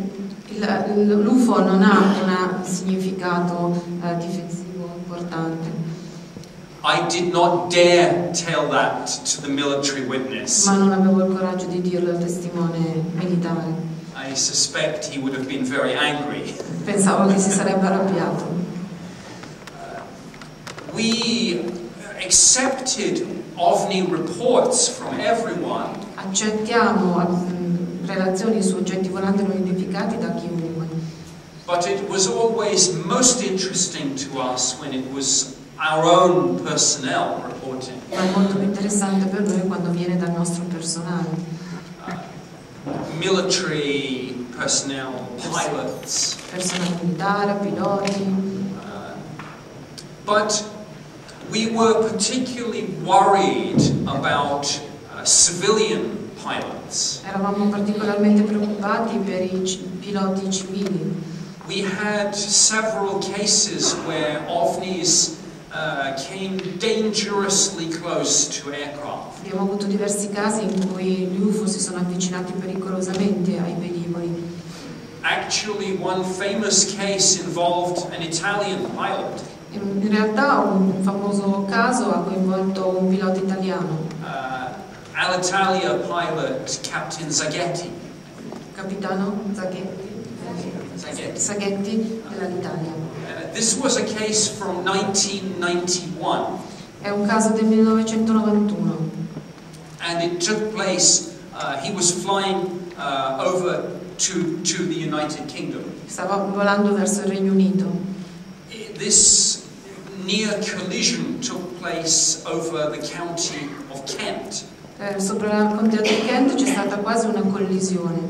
L'U F O non ha un significato uh, difensivo importante. I did not dare tell that to the military witness. Ma non avevo il coraggio di dirlo al testimone militare. I suspect he would have been very angry. Pensavo che si sarebbe arrabbiato. Uh, we accepted OVNI reports from everyone. Accettiamo mh, relazioni su oggetti volanti non identificati da chiunque. But it was always most interesting to us when it was our own personnel reporting. Ma è molto più interessante per noi quando viene dal nostro personale. Uh, military personnel, pilots. Personale militare, piloti. Uh, but we were particularly worried about uh, civilian pilots. Eravamo particolarmente preoccupati per i ci- piloti civili. We had several cases where OVNIs uh, came dangerously close to aircraft. Abbiamo avuto diversi casi in cui gli U F O si sono avvicinati pericolosamente ai velivoli. Actually, one famous case involved an Italian pilot. In realtà un famoso caso ha coinvolto un pilota italiano, Uh, Alitalia pilot Captain Zaghetti. capitano Zaghetti, Zaghetti. Zaghetti dell'Italia. Uh, this was a case from nineteen ninety-one, È un caso del millenovecentonovantuno and it took place. Uh, he was flying uh, over to to the United Kingdom. stava volando verso il Regno Unito. This near collision took place over the county of Kent. Eh, sopra il contea di Kent c'è stata quasi una collisione.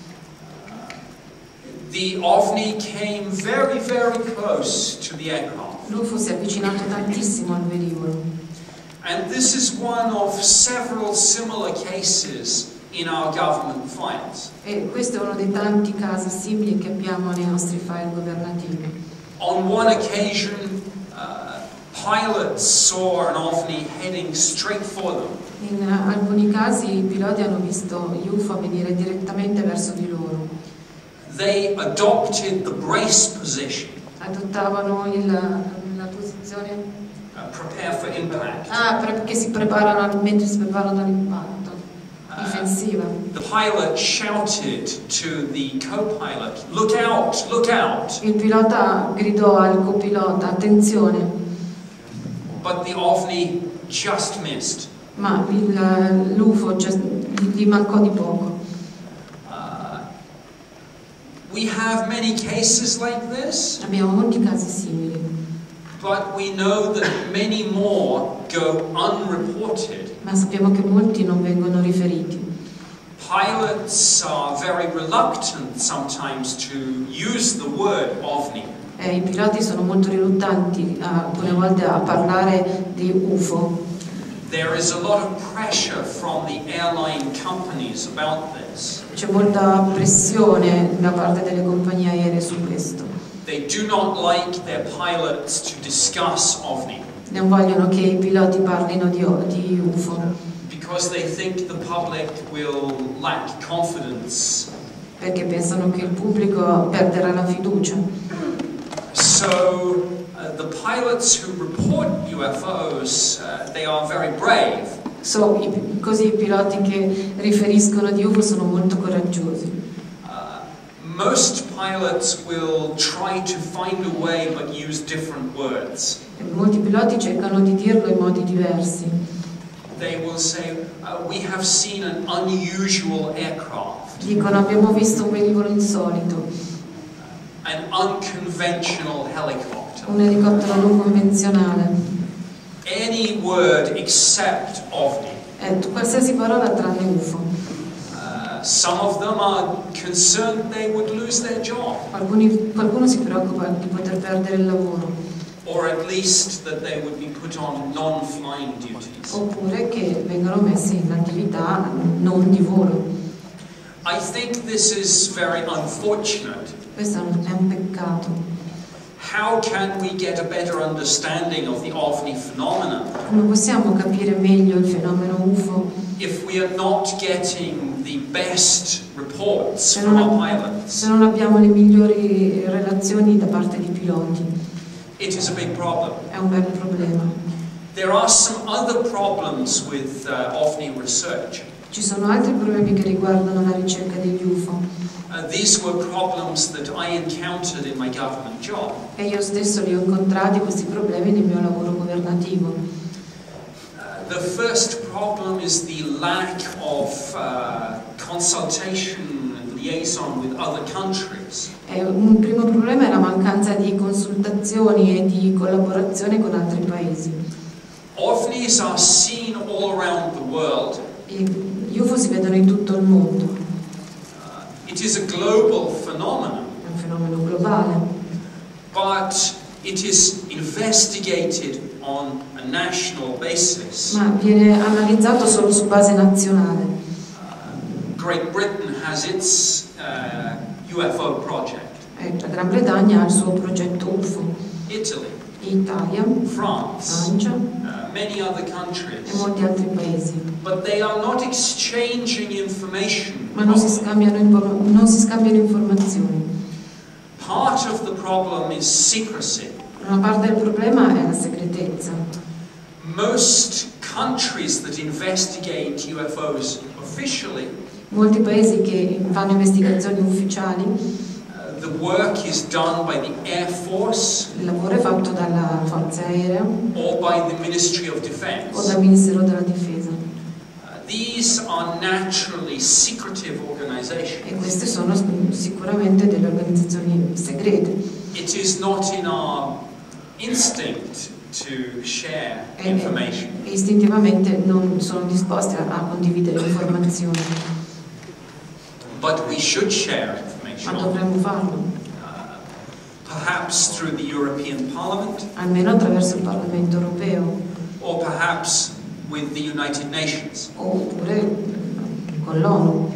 The OVNI came very, very close to the aircraft. L'U F O si è avvicinato tantissimo al velivolo. And this is one of several similar cases in our government files. E questo è uno dei tanti casi simili che abbiamo nei nostri file governativi. On one occasion, uh, pilots saw an OVNI heading straight for them. In alcuni casi i piloti hanno visto gli U F O venire direttamente verso di loro. They adopted the brace position, Adottavano il, la posizione uh, prepare for impact. ah, perché si preparano mentre si preparano all'impatto, difensiva. The pilot shouted to the co-pilot, "Look out, look out!" Il pilota gridò al copilota, attenzione, But the OVNI just missed. ma l'U F O già- gli gli mancò di poco. Uh, we have many cases like this, Abbiamo molti casi simili, but we know that many more go unreported. ma sappiamo che molti non vengono riferiti. Pilots are very reluctant sometimes to use the word OVNI. Eh, I piloti sono molto riluttanti eh, alcune volte a parlare di U F O. There is a lot of pressure from the airline companies about this. C'è molta pressione da parte delle compagnie aeree su questo. They do not like their pilots to discuss OVNI Non vogliono che i piloti parlino di, di U F O because they think the public will lack confidence. perché pensano che il pubblico perderà la fiducia. So uh, the pilots who report U F Os, uh, they are very brave. So, i, così i piloti che riferiscono di U F O sono molto coraggiosi. Uh, most pilots will try to find a way but use different words. E molti piloti cercano di dirlo in modi diversi. They will say, uh, we have seen an unusual aircraft, Dicono abbiamo visto un velivolo insolito, an unconventional helicopter. un elicottero non convenzionale. Any word except OVNI. Eh, qualsiasi parola tranne U F O. Uh, some of them are concerned they would lose their job. Alcuni, qualcuno si preoccupa di poter perdere il lavoro, Or at least that they would be put on non-flying duties. oppure che vengano messi in attività non di volo. I think this is very unfortunate. Questo è un, è un peccato. How can we get a better understanding of the OVNI phenomenon Come possiamo capire meglio il fenomeno U F O if we are not getting the best reports se from non, our ab- pilots? se non abbiamo le migliori relazioni da parte dei piloti? It is a big problem. È un bel problema. There are some other problems with uh, OVNI research. Ci sono altri problemi che riguardano la ricerca degli U F O. Uh, these were problems that I encountered in my government job. E io stesso li ho incontrati questi problemi nel mio lavoro governativo. Uh, the first problem is the lack of uh, consultation and liaison with other countries. E un primo problema è la mancanza di consultazioni e di collaborazione con altri paesi. OVNIs are seen all around the world. Gli U F O si vedono in tutto il mondo, Uh, it is a global phenomenon, è un fenomeno globale, but it is investigated on a national basis. ma viene analizzato solo su base nazionale. Uh, Great Britain has its uh, U F O project. E la Gran Bretagna ha il suo progetto U F O, Italy, Italia, France, Francia uh, many other e countries. molti altri paesi. But they are not exchanging information. Ma non si scambiano, inform- non si scambiano informazioni. Part of the problem is secrecy. Una parte del problema è la segretezza. Most countries that investigate U F Os officially, Molti paesi che fanno investigazioni ufficiali, uh, the work is done by the Air Force il lavoro è fatto dalla Forza Aerea or by the Ministry of o Defense. dal Ministero della Difesa. Uh, these are naturally secretive E organizations. queste sono sicuramente delle organizzazioni segrete. It is not in our instinct to share E, information. e istintivamente non sono disposte a, a condividere informazioni, But we should share ma information, dovremmo farlo, uh, perhaps through the European Parliament, almeno attraverso il Parlamento europeo, or perhaps with the United Nations. oppure con l'ONU.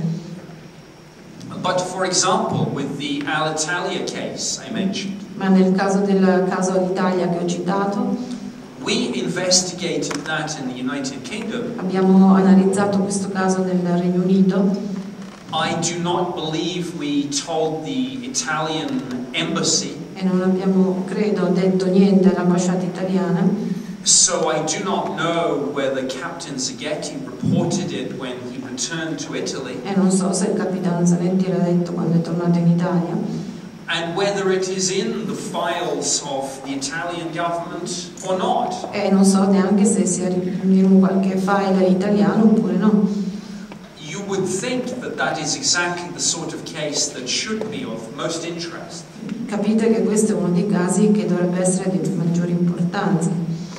But for example, with the Alitalia case I mentioned, Ma nel caso del caso Alitalia che ho citato, we investigated that in the United Kingdom. abbiamo analizzato questo caso nel Regno Unito. I do not believe we told the Italian embassy, E non abbiamo, credo, detto niente all'ambasciata italiana, so I do not know whether Captain Zaghetti reported it when he returned to Italy, e non so se il capitano Zanetti l'ha detto quando è tornato in Italia, and whether it is in the files of the Italian government or not. e non so neanche se sia in un qualche file italiano oppure no. You would think that that is exactly the sort of case that should be of most interest. Capite che questo è uno dei casi che dovrebbe essere di maggiore importanza.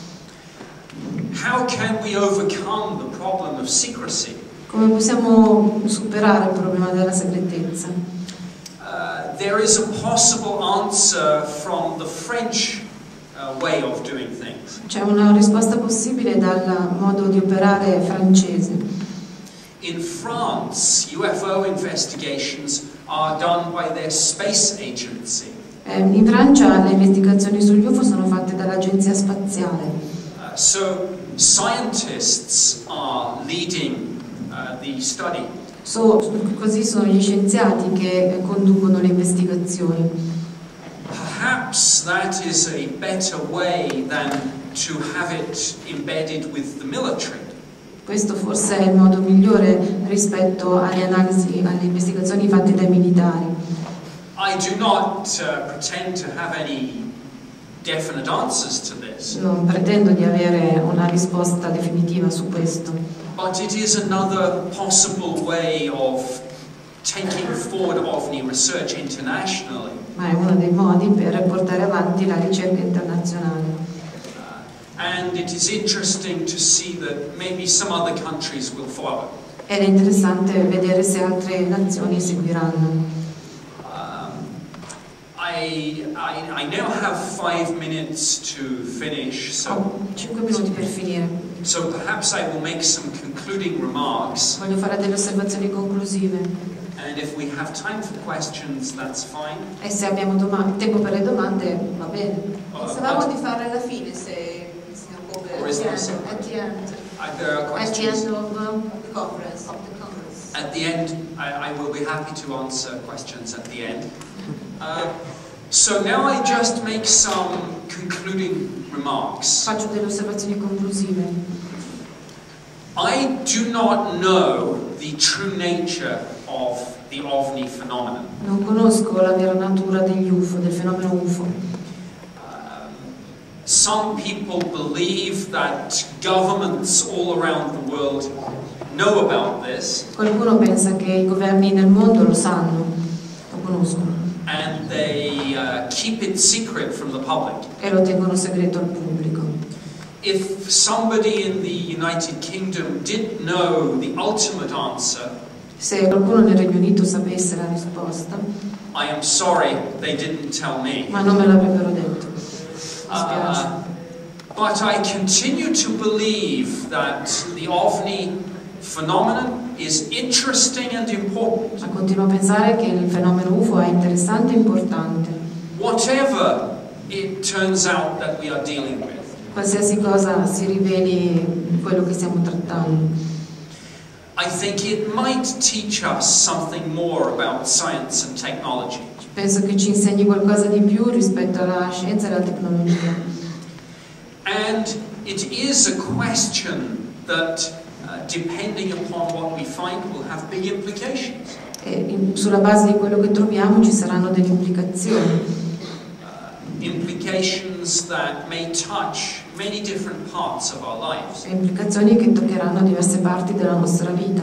How can we overcome the problem of secrecy? Come possiamo superare il problema della segretezza? Uh, there is a possible answer from the French uh, way of doing things. C'è una risposta possibile dal modo di operare francese. In France, U F O investigations are done by their space agency. Eh, in Francia le investigazioni sugli U F O sono fatte dall'agenzia spaziale. Uh, so scientists are leading uh, the study. So, così sono gli scienziati che conducono le investigazioni. Perhaps that is a better way than to have it embedded with the military. Questo forse è il modo migliore rispetto alle analisi, alle investigazioni fatte dai militari. I do not uh, pretend to have any definite answers to this, Non pretendo di avere una risposta definitiva su questo, but it is another possible way of taking forward OVNI research internationally. ma è uno dei modi per portare avanti la ricerca internazionale. And it is interesting to see that maybe some other countries will follow. ed è interessante vedere se altre nazioni seguiranno. I, I, I now have five minutes to finish, so, Ho cinque minuti per finire. so perhaps I will make some concluding remarks, Voglio fare delle osservazioni conclusive and if we have time for questions, that's fine. e se abbiamo doma- tempo per le domande va bene. Uh, Pensavamo but- di farle alla fine se il signor Kobe Or is there at some- At the end, uh, there are at the questions. end of, uh, the conference. of the conference. At the end, I, I will be happy to answer questions at the end. Uh, so now I just make some concluding remarks. Faccio delle osservazioni conclusive. I do not know the true nature of the OVNI phenomenon. Non conosco la vera natura degli U F O, del fenomeno U F O. Um, some people believe that governments all around the world know about this, Qualcuno pensa che i governi nel mondo lo sanno, lo conoscono, and they uh, keep it secret from the public. e lo tengono segreto al pubblico. If somebody in the United Kingdom did know the ultimate answer, Se qualcuno nel Regno Unito sapesse la risposta, I am sorry they didn't tell me. ma non me l'avrebbero detto. Mi spiace. Uh, but I continue to believe that the OVNI phenomenon is interesting and important. Ma continuo a pensare che il fenomeno U F O è interessante e importante. Whatever it turns out that we are dealing with. Qualsiasi cosa si riveli quello che stiamo trattando. I think it might teach us something more about science and technology. Penso che ci insegni qualcosa di più rispetto alla scienza e alla tecnologia. And it is a question that, uh, depending upon what we find, will have big implications. E in- sulla base di quello che troviamo ci saranno delle implicazioni. Uh, implications that may touch many different parts of our lives. E implicazioni che toccheranno diverse parti della nostra vita.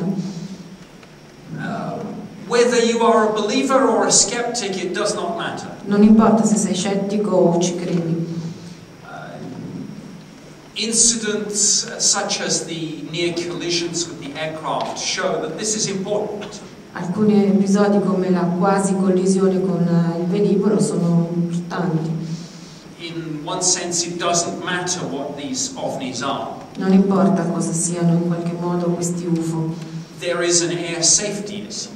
Uh, whether you are a believer or a skeptic, it does not matter. Non importa se sei scettico o ci credi. Uh, incidents uh, such as the near collisions with the aircraft show that this is important. Alcuni episodi come la quasi collisione con eh, il velivolo sono importanti. In one sense, it doesn't matter what these OVNIs are. Non importa cosa siano in qualche modo questi U F O. There is an air safety issue,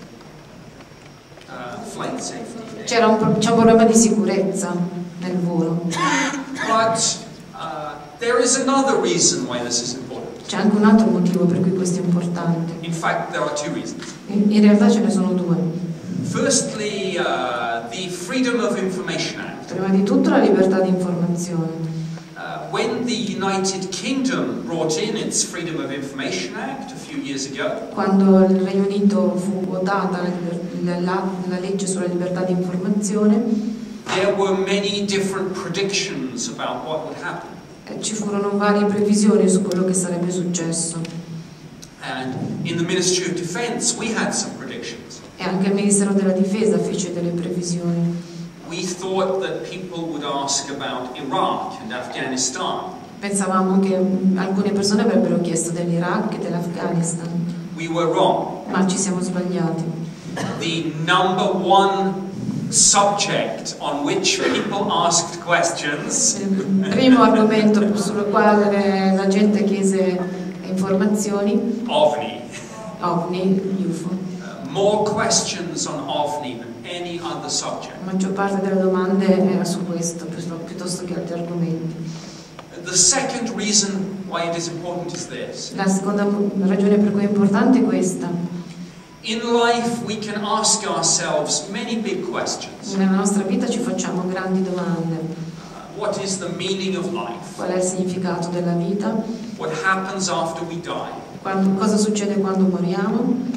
uh, flight safety. C'era un, pro- c'è un problema di sicurezza nel volo. But uh, there is another reason why this is important. C'è anche un altro motivo per cui questo è importante. In fact, there are two reasons. In, in realtà ce ne sono due. Firstly, uh, the Freedom of Information Act. Prima di tutto la libertà di informazione. Uh, when the United Kingdom brought in its Freedom of Information Act a few years ago, Quando il Regno Unito fu votata la, liber- la- la legge sulla libertà di informazione, there were many different predictions about what would happen. eh, ci furono varie previsioni su quello che sarebbe successo. And in the Ministry of Defence, we had some predictions. E anche il Ministero della Difesa fece delle previsioni. We thought that people would ask about Iraq and Afghanistan. Pensavamo che mm, alcune persone avrebbero chiesto dell'Iraq e dell'Afghanistan, We were wrong. ma ci siamo sbagliati. The number one subject on which people asked questions Il primo argomento sul quale la gente chiese informazioni, OVNI. OVNI, U F O. Uh, more questions on OVNI than any other subject. La maggior parte delle domande era su questo, piuttosto- piuttosto che altri argomenti. The second reason why it is important is this. La seconda ragione per cui è importante è questa. In life, we can ask ourselves many big questions. Nella nostra vita ci facciamo grandi domande. Uh, what is the meaning of life? Qual è il significato della vita? What happens after we die? Quando- cosa succede quando moriamo?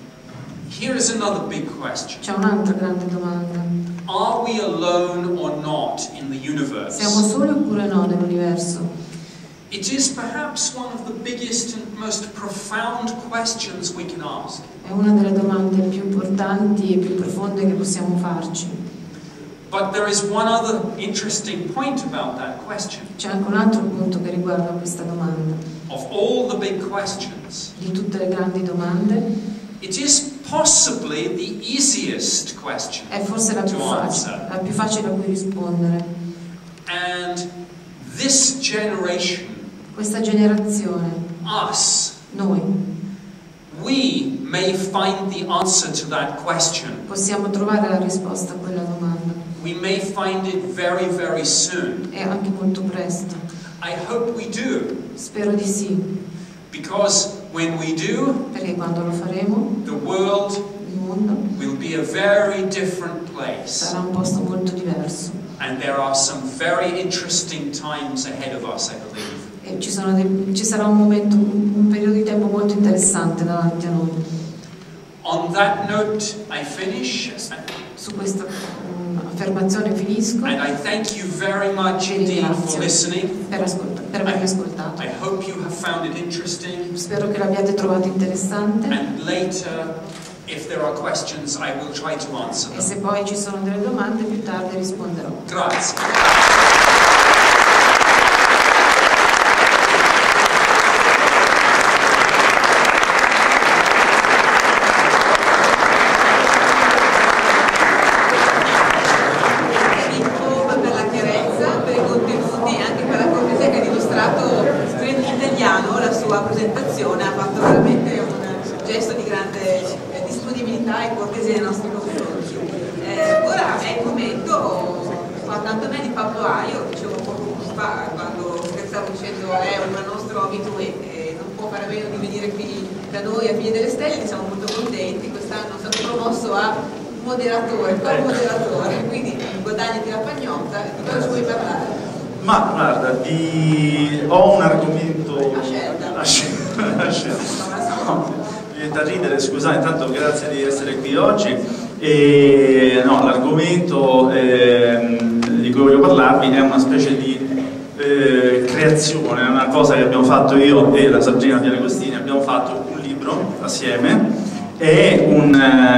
Here is another big question. C'è un'altra grande domanda. Are we alone or not in the universe? Siamo soli oppure no nell'universo? It is perhaps one of the biggest and most profound questions we can ask. È una delle domande più importanti e più profonde che possiamo farci. But there is one other interesting point about that question. C'è anche un altro punto che riguarda questa domanda. of all the big questions, di tutte le grandi domande, it is possibly the easiest question è forse la più to facile, answer. la più facile a cui rispondere. And this generation, Questa generazione, us, noi, we may find the answer to that question. possiamo trovare la risposta a quella domanda, We may find it very, very soon. e anche molto presto. I hope we do, Spero di sì, because when we do, perché quando lo faremo, the world il mondo will be a very different place. sarà un posto molto diverso. And there are some very interesting times ahead of us, I believe. E ci, sono dei, ci sarà un momento, un, un periodo di tempo molto interessante davanti a noi. On that note, I finish. Su questa um, affermazione finisco. And I thank you very much Vi indeed for ringrazio listening. per, ascolta, per avermi ascoltato. I hope you have found it interesting. Spero che l'abbiate trovato interessante, And later, if there are questions, I will try to answer e them. se poi ci sono delle domande più tardi risponderò. Grazie. Filippo per la chiarezza, per i contenuti e anche per la cortesia che ha dimostrato in italiano la sua presentazione, ha fatto veramente un gesto di grande disponibilità e cortesia nei nostri confronti. Eh, ora è il momento, accanto a me, di Pablo Aio, dicevo poco fa quando scherzavo dicendo è un nostro abitué, eh, non può fare a meno di venire qui da noi a Figli delle Stelle, siamo molto contenti, quest'anno è stato promosso a moderatore, co-moderatore, quindi guadagnati la pagnotta, di cosa ci vuoi parlare? Ma guarda, di... ho un argomento A scelta. a scelta, a scelta. No, mi viene da ridere, scusate, intanto grazie di essere qui oggi. E, no, l'argomento ehm, di cui voglio parlarvi è una specie di eh, creazione, è una cosa che abbiamo fatto io e la Sabrina Pianagostini, abbiamo fatto un libro assieme, è un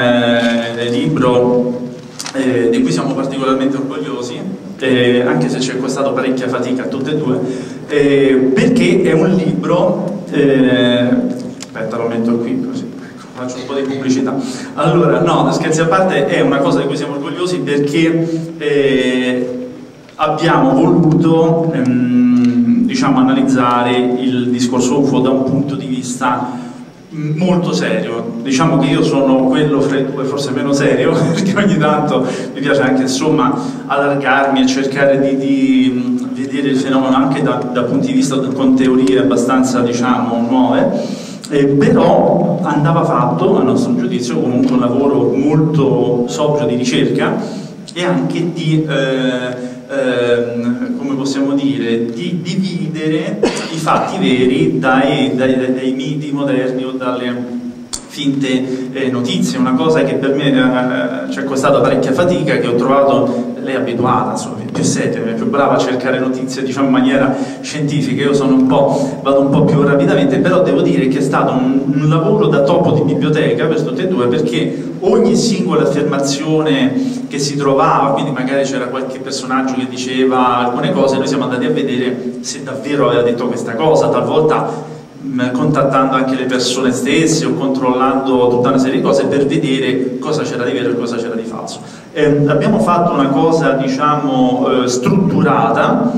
eh, libro eh, di cui siamo particolarmente orgogliosi, eh, anche se ci è costato parecchia fatica a tutte e due, eh, perché è un libro, eh, aspetta lo metto qui così, faccio un po' di pubblicità. Allora, no, scherzi a parte, è una cosa di cui siamo orgogliosi perché eh, abbiamo voluto ehm, diciamo analizzare il discorso U F O da un punto di vista molto serio. Diciamo che io sono quello fra i due forse meno serio, perché ogni tanto mi piace anche insomma allargarmi e cercare di, di vedere il fenomeno anche da, da punti di vista con teorie abbastanza diciamo nuove. Eh, però andava fatto, a nostro giudizio, comunque un lavoro molto sobrio di ricerca e anche di, eh, eh, come possiamo dire, di dividere i fatti veri dai, dai, dai miti moderni o dalle finte eh, notizie, una cosa che per me eh, ci è costata parecchia fatica, che ho trovato, lei è abituata, insomma, più seria, è più brava a cercare notizie diciamo in maniera scientifica, io sono un po', vado un po' più rapidamente, però devo dire che è stato un, un lavoro da topo di biblioteca per tutte e due, perché ogni singola affermazione che si trovava, quindi magari c'era qualche personaggio che diceva alcune cose, noi siamo andati a vedere se davvero aveva detto questa cosa, talvolta contattando anche le persone stesse o controllando tutta una serie di cose per vedere cosa c'era di vero e cosa c'era di falso. Eh, abbiamo fatto una cosa diciamo eh, strutturata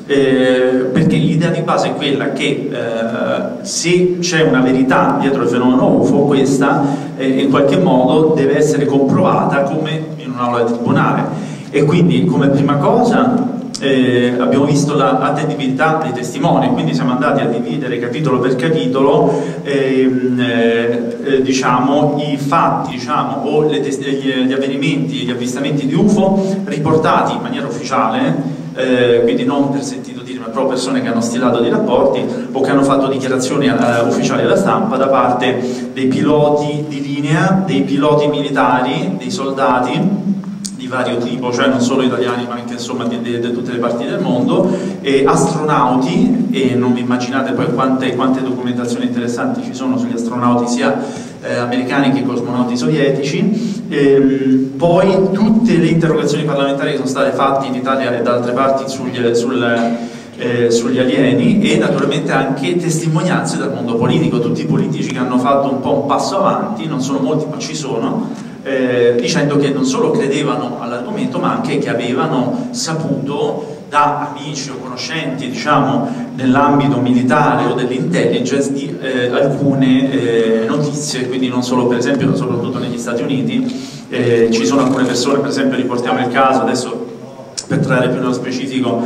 eh, perché l'idea di base è quella che eh, se c'è una verità dietro il fenomeno U F O, questa eh, in qualche modo deve essere comprovata come in un'aula di tribunale, e quindi come prima cosa Eh, abbiamo visto l'attendibilità dei testimoni, quindi siamo andati a dividere capitolo per capitolo ehm, eh, diciamo, i fatti diciamo, o le gli, gli avvenimenti, gli avvistamenti di U F O riportati in maniera ufficiale, eh, quindi non per sentito dire, ma proprio persone che hanno stilato dei rapporti o che hanno fatto dichiarazioni eh, ufficiali alla stampa da parte dei piloti di linea, dei piloti militari, dei soldati di vario tipo, cioè non solo italiani ma anche insomma di, di, di tutte le parti del mondo, e astronauti, e non vi immaginate poi quante, quante documentazioni interessanti ci sono sugli astronauti sia eh, americani che cosmonauti sovietici, ehm, poi tutte le interrogazioni parlamentari che sono state fatte in Italia e da altre parti sugli, sul eh, sugli alieni, e naturalmente anche testimonianze dal mondo politico, tutti i politici che hanno fatto un po' un passo avanti, non sono molti ma ci sono, eh, dicendo che non solo credevano all'argomento ma anche che avevano saputo da amici o conoscenti, diciamo, nell'ambito militare o dell'intelligence di eh, alcune eh, notizie, quindi non solo, per esempio, soprattutto negli Stati Uniti, eh, ci sono alcune persone, per esempio riportiamo il caso, adesso per trarre più nello specifico,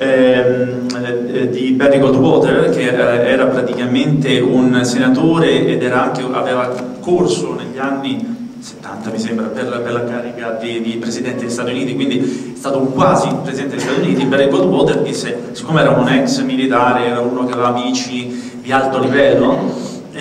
ehm, eh, di Barry Goldwater, che eh, era praticamente un senatore ed era anche, aveva corso negli anni settanta mi sembra per la, per la carica di, di Presidente degli Stati Uniti, quindi è stato un quasi Presidente degli Stati Uniti. Barry Goldwater disse, siccome era un ex militare, era uno che aveva amici di alto livello,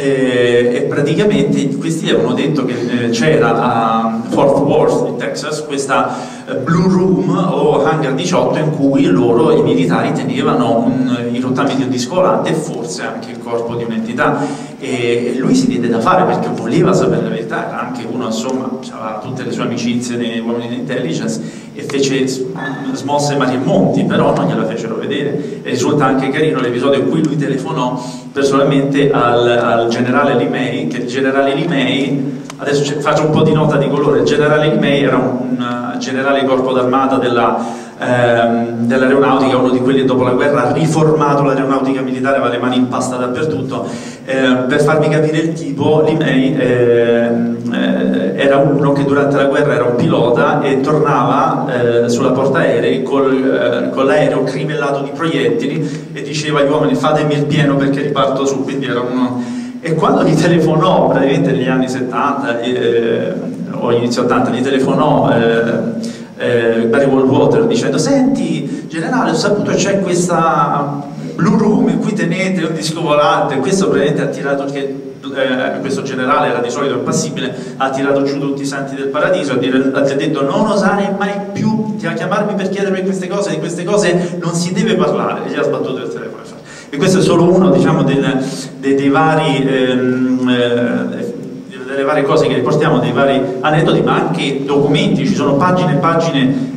eh, e praticamente questi avevano detto che eh, c'era a Fort Worth in Texas questa eh, Blue Room o Hangar diciotto in cui loro, i militari, tenevano un, i rottami di un disco volante e forse anche il corpo di un'entità. E lui si diede da fare perché voleva sapere la verità, era anche uno, insomma, aveva tutte le sue amicizie nei uomini di intelligence e fece, smosse mari e monti, però non gliela fecero vedere. E risulta anche carino l'episodio in cui lui telefonò personalmente al, al generale Lee May, che il generale Lee May, adesso faccio un po' di nota di colore, il generale Lee May era un, un generale di corpo d'armata della Ehm, dell'aeronautica, uno di quelli dopo la guerra ha riformato l'aeronautica militare, aveva le mani in pasta dappertutto. Eh, per farvi capire il tipo, Lee May eh, eh, era uno che durante la guerra era un pilota e tornava eh, sulla portaerei col, eh, con l'aereo crimellato di proiettili e diceva agli uomini fatemi il pieno perché riparto su, quindi era uno. E quando gli telefonò, praticamente negli anni settanta eh, o inizio ottanta, gli telefonò eh, Eh, Barry Goldwater dicendo senti generale, ho saputo c'è questa Blue Room in cui tenete un disco volante, questo praticamente ha tirato che eh, questo generale era di solito impassibile, ha tirato giù tutti i santi del paradiso, ha, dire, ha detto non osare mai più a chiamarmi per chiedermi queste cose, di queste cose non si deve parlare, e gli ha sbattuto il telefono. E questo è solo uno, diciamo, del, dei, dei vari ehm, eh, delle varie cose che riportiamo, dei vari aneddoti, ma anche documenti. Ci sono pagine e pagine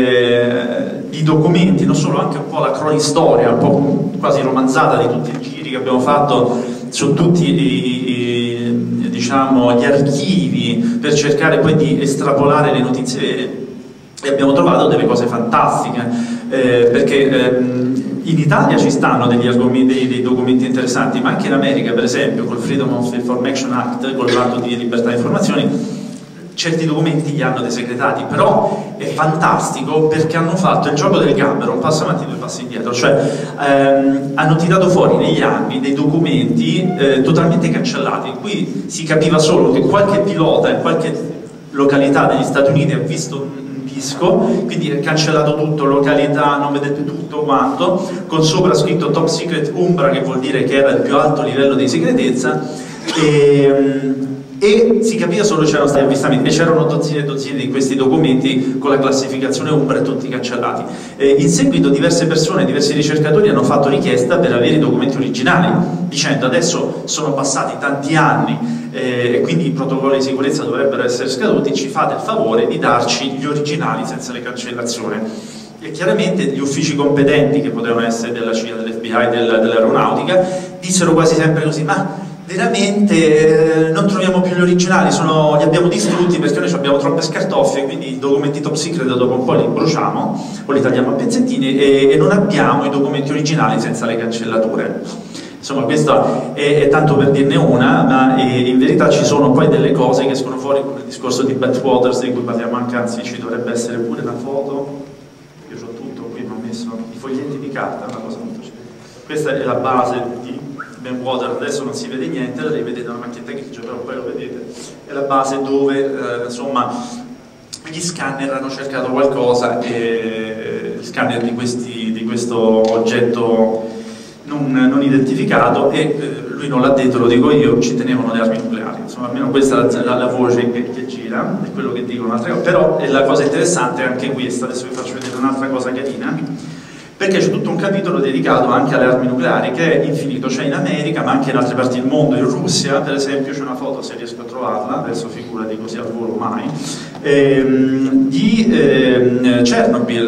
eh, di documenti, non solo, anche un po' la cronistoria, un po' quasi romanzata di tutti i giri che abbiamo fatto su tutti i, i, diciamo, gli archivi per cercare poi di estrapolare le notizie vere, e abbiamo trovato delle cose fantastiche, eh, perché ehm, in Italia ci stanno degli argomenti, dei, dei documenti interessanti, ma anche in America, per esempio, col Freedom of Information Act, col patto di libertà di informazioni, certi documenti li hanno desecretati, però è fantastico perché hanno fatto il gioco del gambero, un passo avanti, due passi indietro, cioè ehm, hanno tirato fuori negli anni dei documenti eh, totalmente cancellati, in cui si capiva solo che qualche pilota in qualche località degli Stati Uniti ha visto un disco, quindi è cancellato tutto, località, nome del tutto quanto, con sopra scritto Top Secret Umbra, che vuol dire che era il più alto livello di segretezza, e, e si capiva solo c'erano stati avvistamenti, e c'erano dozzine e dozzine di questi documenti con la classificazione Umbra e tutti cancellati. E in seguito diverse persone, diversi ricercatori hanno fatto richiesta per avere i documenti originali, dicendo adesso sono passati tanti anni e eh, quindi i protocolli di sicurezza dovrebbero essere scaduti, ci fate il favore di darci gli originali senza le cancellazioni. E chiaramente gli uffici competenti, che potevano essere della C I A, dell'F B I, del, dell'aeronautica, dissero quasi sempre così, ma veramente eh, non troviamo più gli originali, sono, li abbiamo distrutti perché noi abbiamo troppe scartoffie, quindi i documenti top secret dopo un po' li bruciamo o li tagliamo a pezzettini, e, e non abbiamo i documenti originali senza le cancellature. Insomma, questa è, è tanto per dirne una, ma eh, in verità ci sono poi delle cose che escono fuori, come il discorso di Badwaters, di cui parliamo anche, anzi ci dovrebbe essere pure una foto, io ho tutto qui, mi ho messo i foglietti di carta, una cosa molto semplice. Questa è la base di Badwater, adesso non si vede niente, la rivedete una macchietta grigia, però poi lo vedete, è la base dove eh, insomma gli scanner hanno cercato qualcosa, e gli scanner di, questi, di questo oggetto Non, non identificato, e eh, lui non l'ha detto, lo dico io, ci tenevano le armi nucleari, insomma almeno questa è la, la voce che, che gira, è quello che dicono altre cose. Però è la cosa interessante è anche questa, adesso vi faccio vedere un'altra cosa carina, perché c'è tutto un capitolo dedicato anche alle armi nucleari che è infinito, c'è in America ma anche in altre parti del mondo, in Russia per esempio c'è una foto, se riesco a trovarla, adesso figurati così al volo mai, ehm, di ehm, Chernobyl.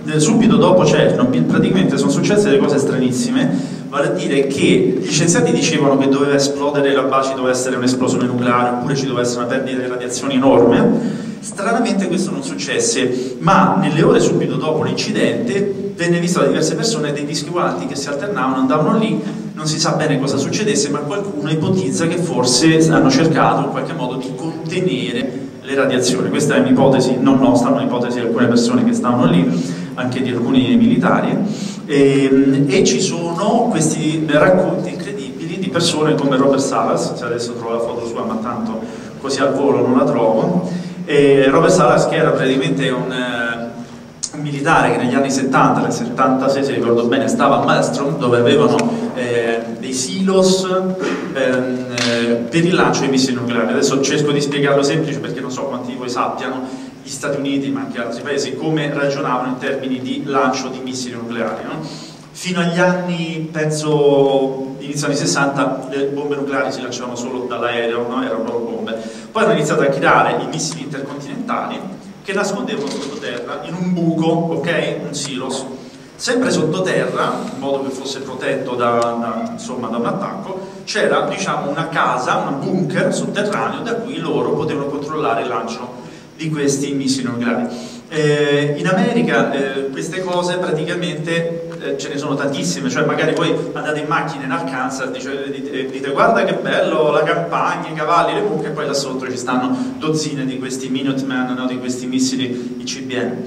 eh, subito dopo Chernobyl praticamente sono successe delle cose stranissime, vale a dire che gli scienziati dicevano che doveva esplodere la base, doveva essere un'esplosione nucleare oppure ci doveva essere una perdita di radiazione enorme. Stranamente questo non successe, ma nelle ore subito dopo l'incidente venne visto da diverse persone dei dischi volanti che si alternavano, andavano lì, non si sa bene cosa succedesse, ma qualcuno ipotizza che forse hanno cercato in qualche modo di contenere le radiazioni. Questa è un'ipotesi non nostra, ma un'ipotesi di alcune persone che stavano lì, anche di alcuni militari, e, e ci sono questi racconti incredibili di persone come Robert Salas, se adesso trovo la foto sua, ma tanto così al volo non la trovo. E Robert Salas, che era praticamente un, eh, un militare che negli anni settanta, nel settantasei se ricordo bene, stava a Maelstrom, dove avevano eh, dei silos ehm, eh, per il lancio di missili nucleari. Adesso cerco di spiegarlo semplice perché non so quanti di voi sappiano, gli Stati Uniti ma anche altri paesi come ragionavano in termini di lancio di missili nucleari, no? Fino agli anni, penso, inizio anni sessanta, le bombe nucleari si lanciavano solo dall'aereo, no? Erano proprio bombe. Poi hanno iniziato a creare i missili intercontinentali che nascondevano sottoterra in un buco, ok? Un silos, sempre sottoterra, in modo che fosse protetto da, da, insomma, da un attacco. C'era, diciamo, una casa, un bunker sotterraneo da cui loro potevano controllare il lancio di questi missili nucleari. Eh, in America eh, queste cose praticamente eh, ce ne sono tantissime, cioè magari voi andate in macchina in Arkansas e dite, dite, dite guarda che bello la campagna, i cavalli, le mucche, e poi là sotto ci stanno dozzine di questi Minuteman, no, di questi missili I C B M.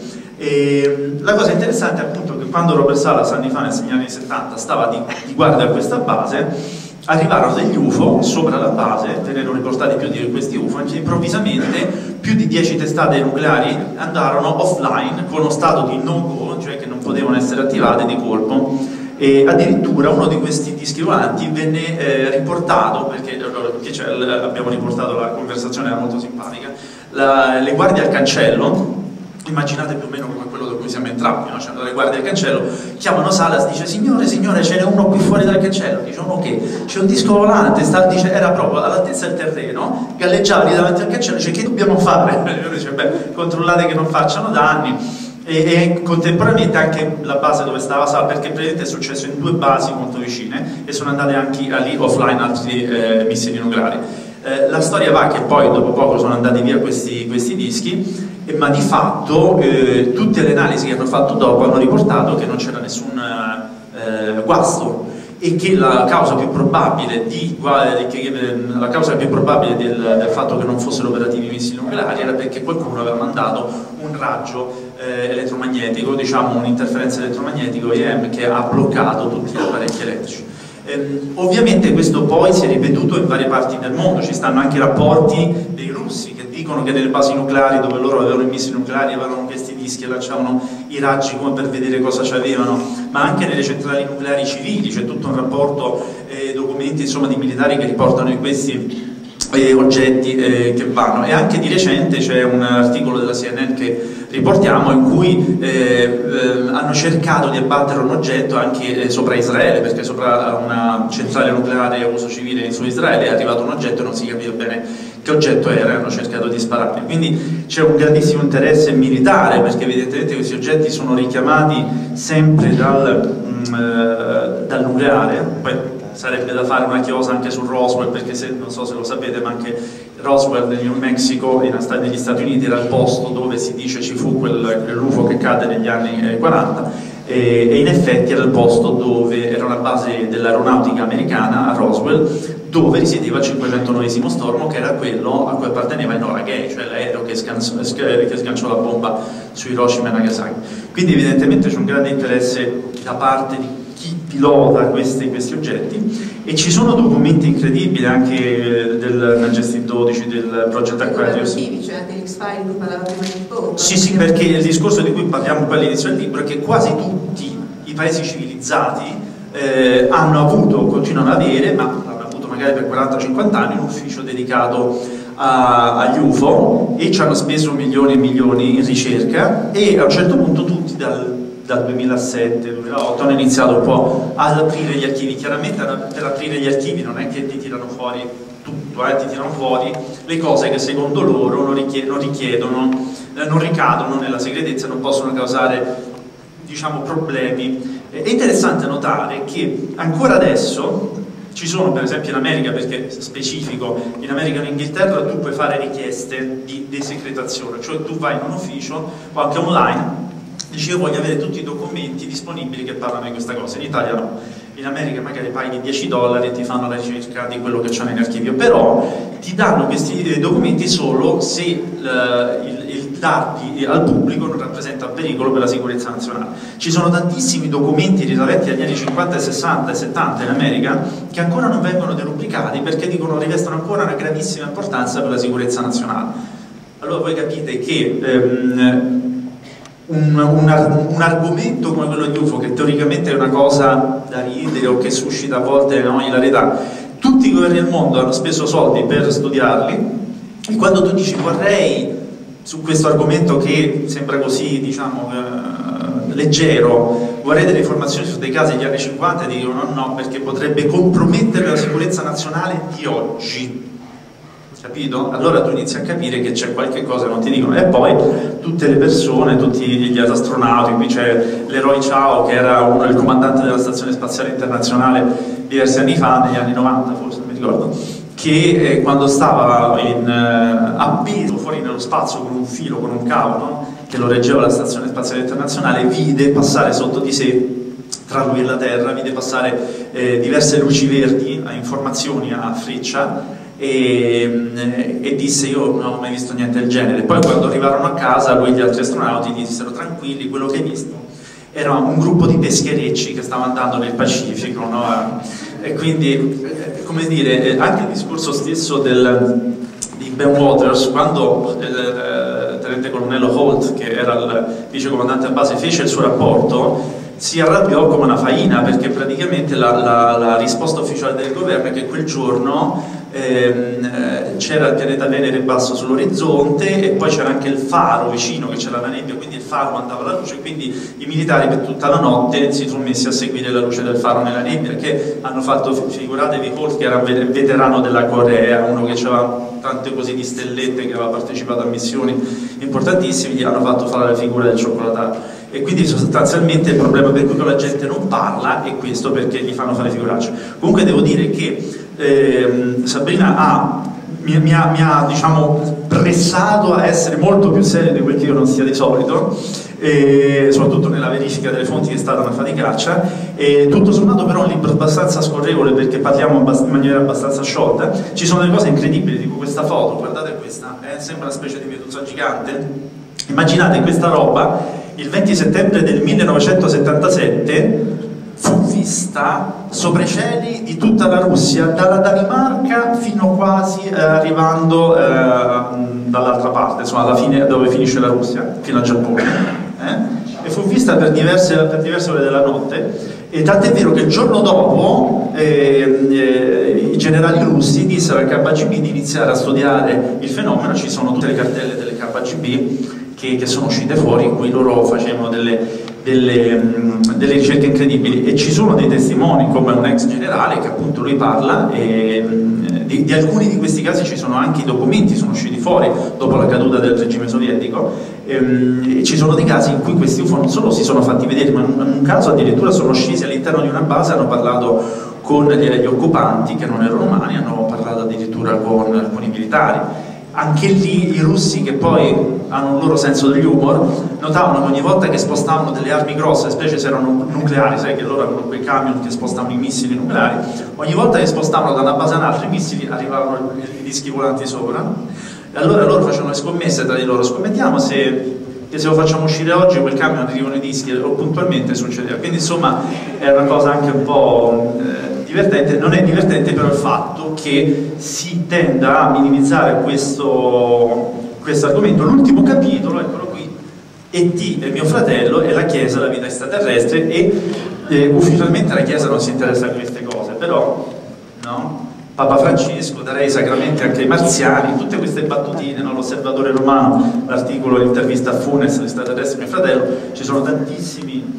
E la cosa interessante è appunto che quando Robert Salas anni fa, negli anni settanta, stava di, di guardia a questa base, arrivarono degli U F O sopra la base, vennero riportati più di questi U F O, e improvvisamente più di dieci testate nucleari andarono offline con uno stato di no-go, cioè che non potevano essere attivate di colpo, e addirittura uno di questi dischi volanti venne eh, riportato, perché, perché abbiamo riportato la conversazione, era molto simpatica, la, le guardie al cancello, immaginate più o meno come quello da cui siamo entrati, no? Cioè, le guardie al cancello chiamano Salas, dice signore, signore, ce n'è uno qui fuori dal cancello, dice uno che c'è un disco volante, sta, dice, era proprio all'altezza del terreno, galleggiava lì davanti al cancello, dice che dobbiamo fare? E dice beh, controllate che non facciano danni. E, e contemporaneamente anche la base dove stava Salas, perché praticamente è successo in due basi molto vicine e sono andati anche lì offline altri eh, missili nucleari. Eh, la storia va che poi dopo poco sono andati via questi, questi dischi, ma di fatto eh, tutte le analisi che hanno fatto dopo hanno riportato che non c'era nessun eh, guasto e che la causa più probabile, di, che, la causa più probabile del, del fatto che non fossero operativi i missili nucleari era perché qualcuno aveva mandato un raggio eh, elettromagnetico, diciamo un'interferenza elettromagnetica E M, che ha bloccato tutti gli apparecchi elettrici. Eh, ovviamente questo poi si è ripetuto in varie parti del mondo, ci stanno anche rapporti dei russi che dicono che nelle basi nucleari dove loro avevano i missili nucleari avevano questi dischi e lanciavano i raggi come per vedere cosa c'avevano, ma anche nelle centrali nucleari civili c'è tutto un rapporto, eh, documenti insomma di militari che riportano di questi eh, oggetti eh, che vanno, e anche di recente c'è un articolo della C N N che riportiamo in cui eh, eh, hanno cercato di abbattere un oggetto anche eh, sopra Israele, perché sopra una centrale nucleare a uso civile su Israele è arrivato un oggetto e non si capiva bene che oggetto era, hanno cercato di spararli. Quindi c'è un grandissimo interesse militare, perché evidentemente questi oggetti sono richiamati sempre dal, mm, eh, dal nucleare. Poi sarebbe da fare una chiosa anche su Roswell, perché se, non so se lo sapete, ma anche Roswell nel New Mexico, negli Stati Uniti, era il posto dove si dice ci fu quel, quell'U F O che cadde negli anni quaranta, e, e in effetti era il posto dove era una base dell'aeronautica americana a Roswell, dove risiedeva il cinquecentonovesimo Stormo, che era quello a cui apparteneva Enola Gay, cioè l'aereo che, che sganciò la bomba su Hiroshima e Nagasaki. Quindi evidentemente c'è un grande interesse da parte di chi pilota questi, questi oggetti, e ci sono documenti incredibili anche del Majestic dodici, del Project Aquarius. C'è anche l'X-File, lui parlava prima di Pope. Sì, sì, perché il discorso di cui parliamo poi all'inizio del libro è che quasi tutti i paesi civilizzati eh, hanno avuto, continuano ad avere, ma hanno avuto magari per quaranta cinquanta anni, un ufficio dedicato a, agli U F O, e ci hanno speso milioni e milioni in ricerca, e a un certo punto tutti dal dal duemilasette duemilaotto hanno iniziato un po' ad aprire gli archivi. Chiaramente per aprire gli archivi non è che ti tirano fuori tutto, eh, ti tirano fuori le cose che secondo loro non, richiedono, non, richiedono, eh, non ricadono nella segretezza, non possono causare diciamo, problemi. È interessante notare che ancora adesso ci sono, per esempio in America, perché specifico, in America e in Inghilterra tu puoi fare richieste di desecretazione, cioè tu vai in un ufficio o anche online, dici io voglio avere tutti i documenti disponibili che parlano di questa cosa. In Italia no, in America magari paghi dieci dollari e ti fanno la ricerca di quello che c'hanno in archivio, però ti danno questi documenti solo se il, il, il darli al pubblico non rappresenta un pericolo per la sicurezza nazionale. Ci sono tantissimi documenti risalenti agli anni cinquanta, sessanta e settanta in America che ancora non vengono derubricati perché dicono rivestono ancora una gravissima importanza per la sicurezza nazionale. Allora voi capite che ehm, Un, un, un argomento come quello di U F O, che teoricamente è una cosa da ridere o che suscita a volte, no, ilarità, tutti i governi del mondo hanno speso soldi per studiarli, e quando tu dici vorrei su questo argomento che sembra così, diciamo, eh, leggero, vorrei delle informazioni su dei casi degli anni cinquanta, e dicono no, no, perché potrebbe compromettere la sicurezza nazionale di oggi. Capito? Allora tu inizi a capire che c'è qualche cosa che non ti dicono. E poi tutte le persone, tutti gli astronauti, qui c'è l'eroe Chao che era uno, il comandante della Stazione Spaziale Internazionale diversi anni fa, negli anni novanta forse, non mi ricordo, che eh, quando stava in, eh, appeso fuori nello spazio con un filo, con un cavo, no? Che lo reggeva la Stazione Spaziale Internazionale, vide passare sotto di sé, tra lui e la Terra, vide passare eh, diverse luci verdi, a informazioni a freccia, E, e disse io non ho mai visto niente del genere. Poi quando arrivarono a casa lui e gli altri astronauti gli dissero tranquilli, quello che hai visto era un gruppo di pescherecci che stava andando nel Pacifico, no? E quindi come dire, anche il discorso stesso del, di Ben Waters, quando il tenente colonnello Holt, che era il vice comandante a base, fece il suo rapporto, si arrabbiò come una faina, perché praticamente la, la, la risposta ufficiale del governo è che quel giorno ehm, c'era il pianeta Venere basso sull'orizzonte e poi c'era anche il faro vicino che c'era la nebbia, quindi il faro mandava la luce, quindi i militari per tutta la notte si sono messi a seguire la luce del faro nella nebbia, che hanno fatto, figuratevi Holt che era un veterano della Corea, uno che aveva tante così di stellette, che aveva partecipato a missioni importantissime, gli hanno fatto fare la figura del cioccolato. E quindi sostanzialmente il problema per cui la gente non parla è questo, perché gli fanno fare figuracce. Comunque devo dire che ehm, Sabrina ha, mi, mi ha, mi ha diciamo, pressato a essere molto più serio di quel che io non sia di solito, e soprattutto nella verifica delle fonti, che è stata una faticaccia, e tutto sommato però è un libro abbastanza scorrevole, perché parliamo in maniera abbastanza sciolta. Ci sono delle cose incredibili, tipo questa foto, guardate questa, eh, sembra una specie di medusa gigante. Immaginate questa roba, il venti settembre del millenovecentosettantasette fu vista sopra i cieli di tutta la Russia, dalla Danimarca fino quasi eh, arrivando eh, dall'altra parte, insomma alla fine, dove finisce la Russia, fino al Giappone, eh? E fu vista per diverse, per diverse ore della notte, e tant'è vero che il giorno dopo eh, eh, i generali russi dissero al K G B di iniziare a studiare il fenomeno. Ci sono tutte le cartelle delle K G B Che, che sono uscite fuori, in cui loro facevano delle, delle, mh, delle ricerche incredibili, e ci sono dei testimoni come un ex generale che appunto lui parla, e mh, di, di alcuni di questi casi ci sono anche i documenti, sono usciti fuori dopo la caduta del regime sovietico, e, mh, e ci sono dei casi in cui questi U F O non solo si sono fatti vedere, ma in un, in un caso addirittura sono scesi all'interno di una base, hanno parlato con gli, gli occupanti, che non erano umani, hanno parlato addirittura con alcuni militari. Anche lì i russi, che poi hanno un loro senso dell'humor, notavano che ogni volta che spostavano delle armi grosse, specie se erano nucleari, sai che loro avevano quei camion che spostavano i missili nucleari, ogni volta che spostavano da una base all'altra i missili arrivavano i dischi volanti sopra, e allora loro facevano le scommesse tra di loro: scommettiamo se, che se lo facciamo uscire oggi quel camion arrivano i dischi, o puntualmente succedeva. Quindi insomma è una cosa anche un po' eh, divertente. Non è divertente però il fatto che si tenda a minimizzare questo, questo argomento. L'ultimo capitolo, eccolo qui, E T è mio fratello, e la Chiesa, la vita extraterrestre, e eh, ufficialmente la Chiesa non si interessa a queste cose, però no? Papa Francesco, darei i sacramenti anche ai marziani, tutte queste battutine, no? L'Osservatore Romano, l'articolo, l'intervista a Funes, l'extraterrestre mio fratello, ci sono tantissimi. È il pubblico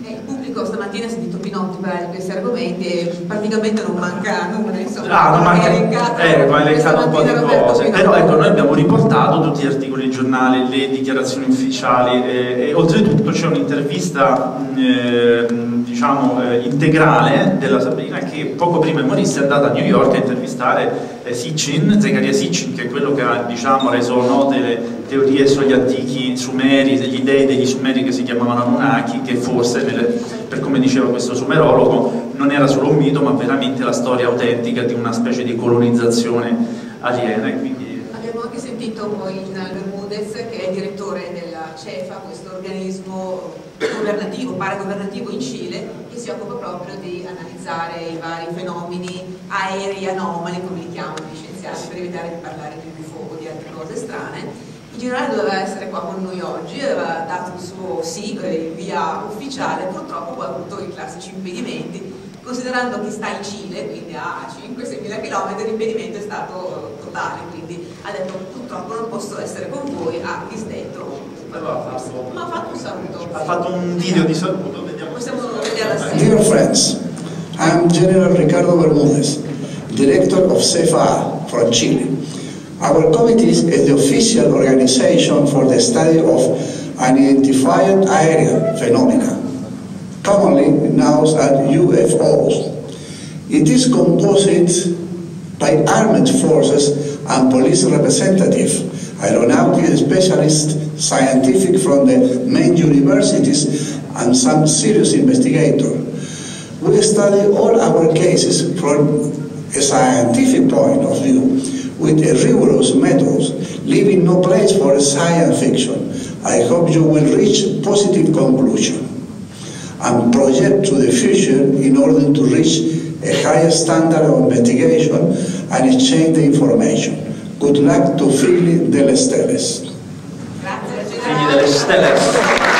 pubblico stamattina ha sentito Pinotti parlare di questi argomenti e praticamente non manca nulla, insomma. Ah, non manca, elencato, eh, ma elencato un po' di cose, Pinotti. però ecco, noi abbiamo riportato tutti gli articoli di giornale, le dichiarazioni ufficiali e, e oltretutto c'è un'intervista eh, diciamo eh, integrale della Sabrina che poco prima di morire è andata a New York a intervistare eh, Sitchin, Zecharia Sitchin, che è quello che ha diciamo reso note le teorie sugli antichi sumeri, degli dei degli sumeri che si chiamavano Anunnaki, che forse nelle, per come diceva questo sumerologo non era solo un mito ma veramente la storia autentica di una specie di colonizzazione aliena. E quindi... abbiamo anche sentito poi in Bermudez, che è il direttore della CEFA, questo organismo governativo, paragovernativo in Cile, che si occupa proprio di analizzare i vari fenomeni aerei anomali, come li chiamano gli scienziati, per evitare di parlare di U F O o di altre cose strane. Il generale doveva essere qua con noi oggi, aveva dato il suo sì, il via ufficiale, purtroppo poi ha avuto i classici impedimenti, considerando che sta in Cile, quindi a cinque sei mila chilometri, l'impedimento è stato totale, quindi ha detto purtroppo non posso essere con voi, ha disdetto, ma ha fatto un saluto. Ha fatto un video di saluto, vediamo. Possiamo vedere la Dear friends, I'm General Ricardo Bermudez, Director of CEFA from Chile. Our committee is the official organization for the study of unidentified aerial phenomena, commonly known as U F Os. It is composed by armed forces and police representatives, aeronautic specialists, scientific from the main universities, and some serious investigators. We study all our cases from a scientific point of view, with rigorous methods, leaving no place for science fiction. I hope you will reach positive conclusion and project to the future in order to reach a higher standard of investigation and exchange the information. Good luck to Figli delle Stelle. Grazie, Figli delle Stelle.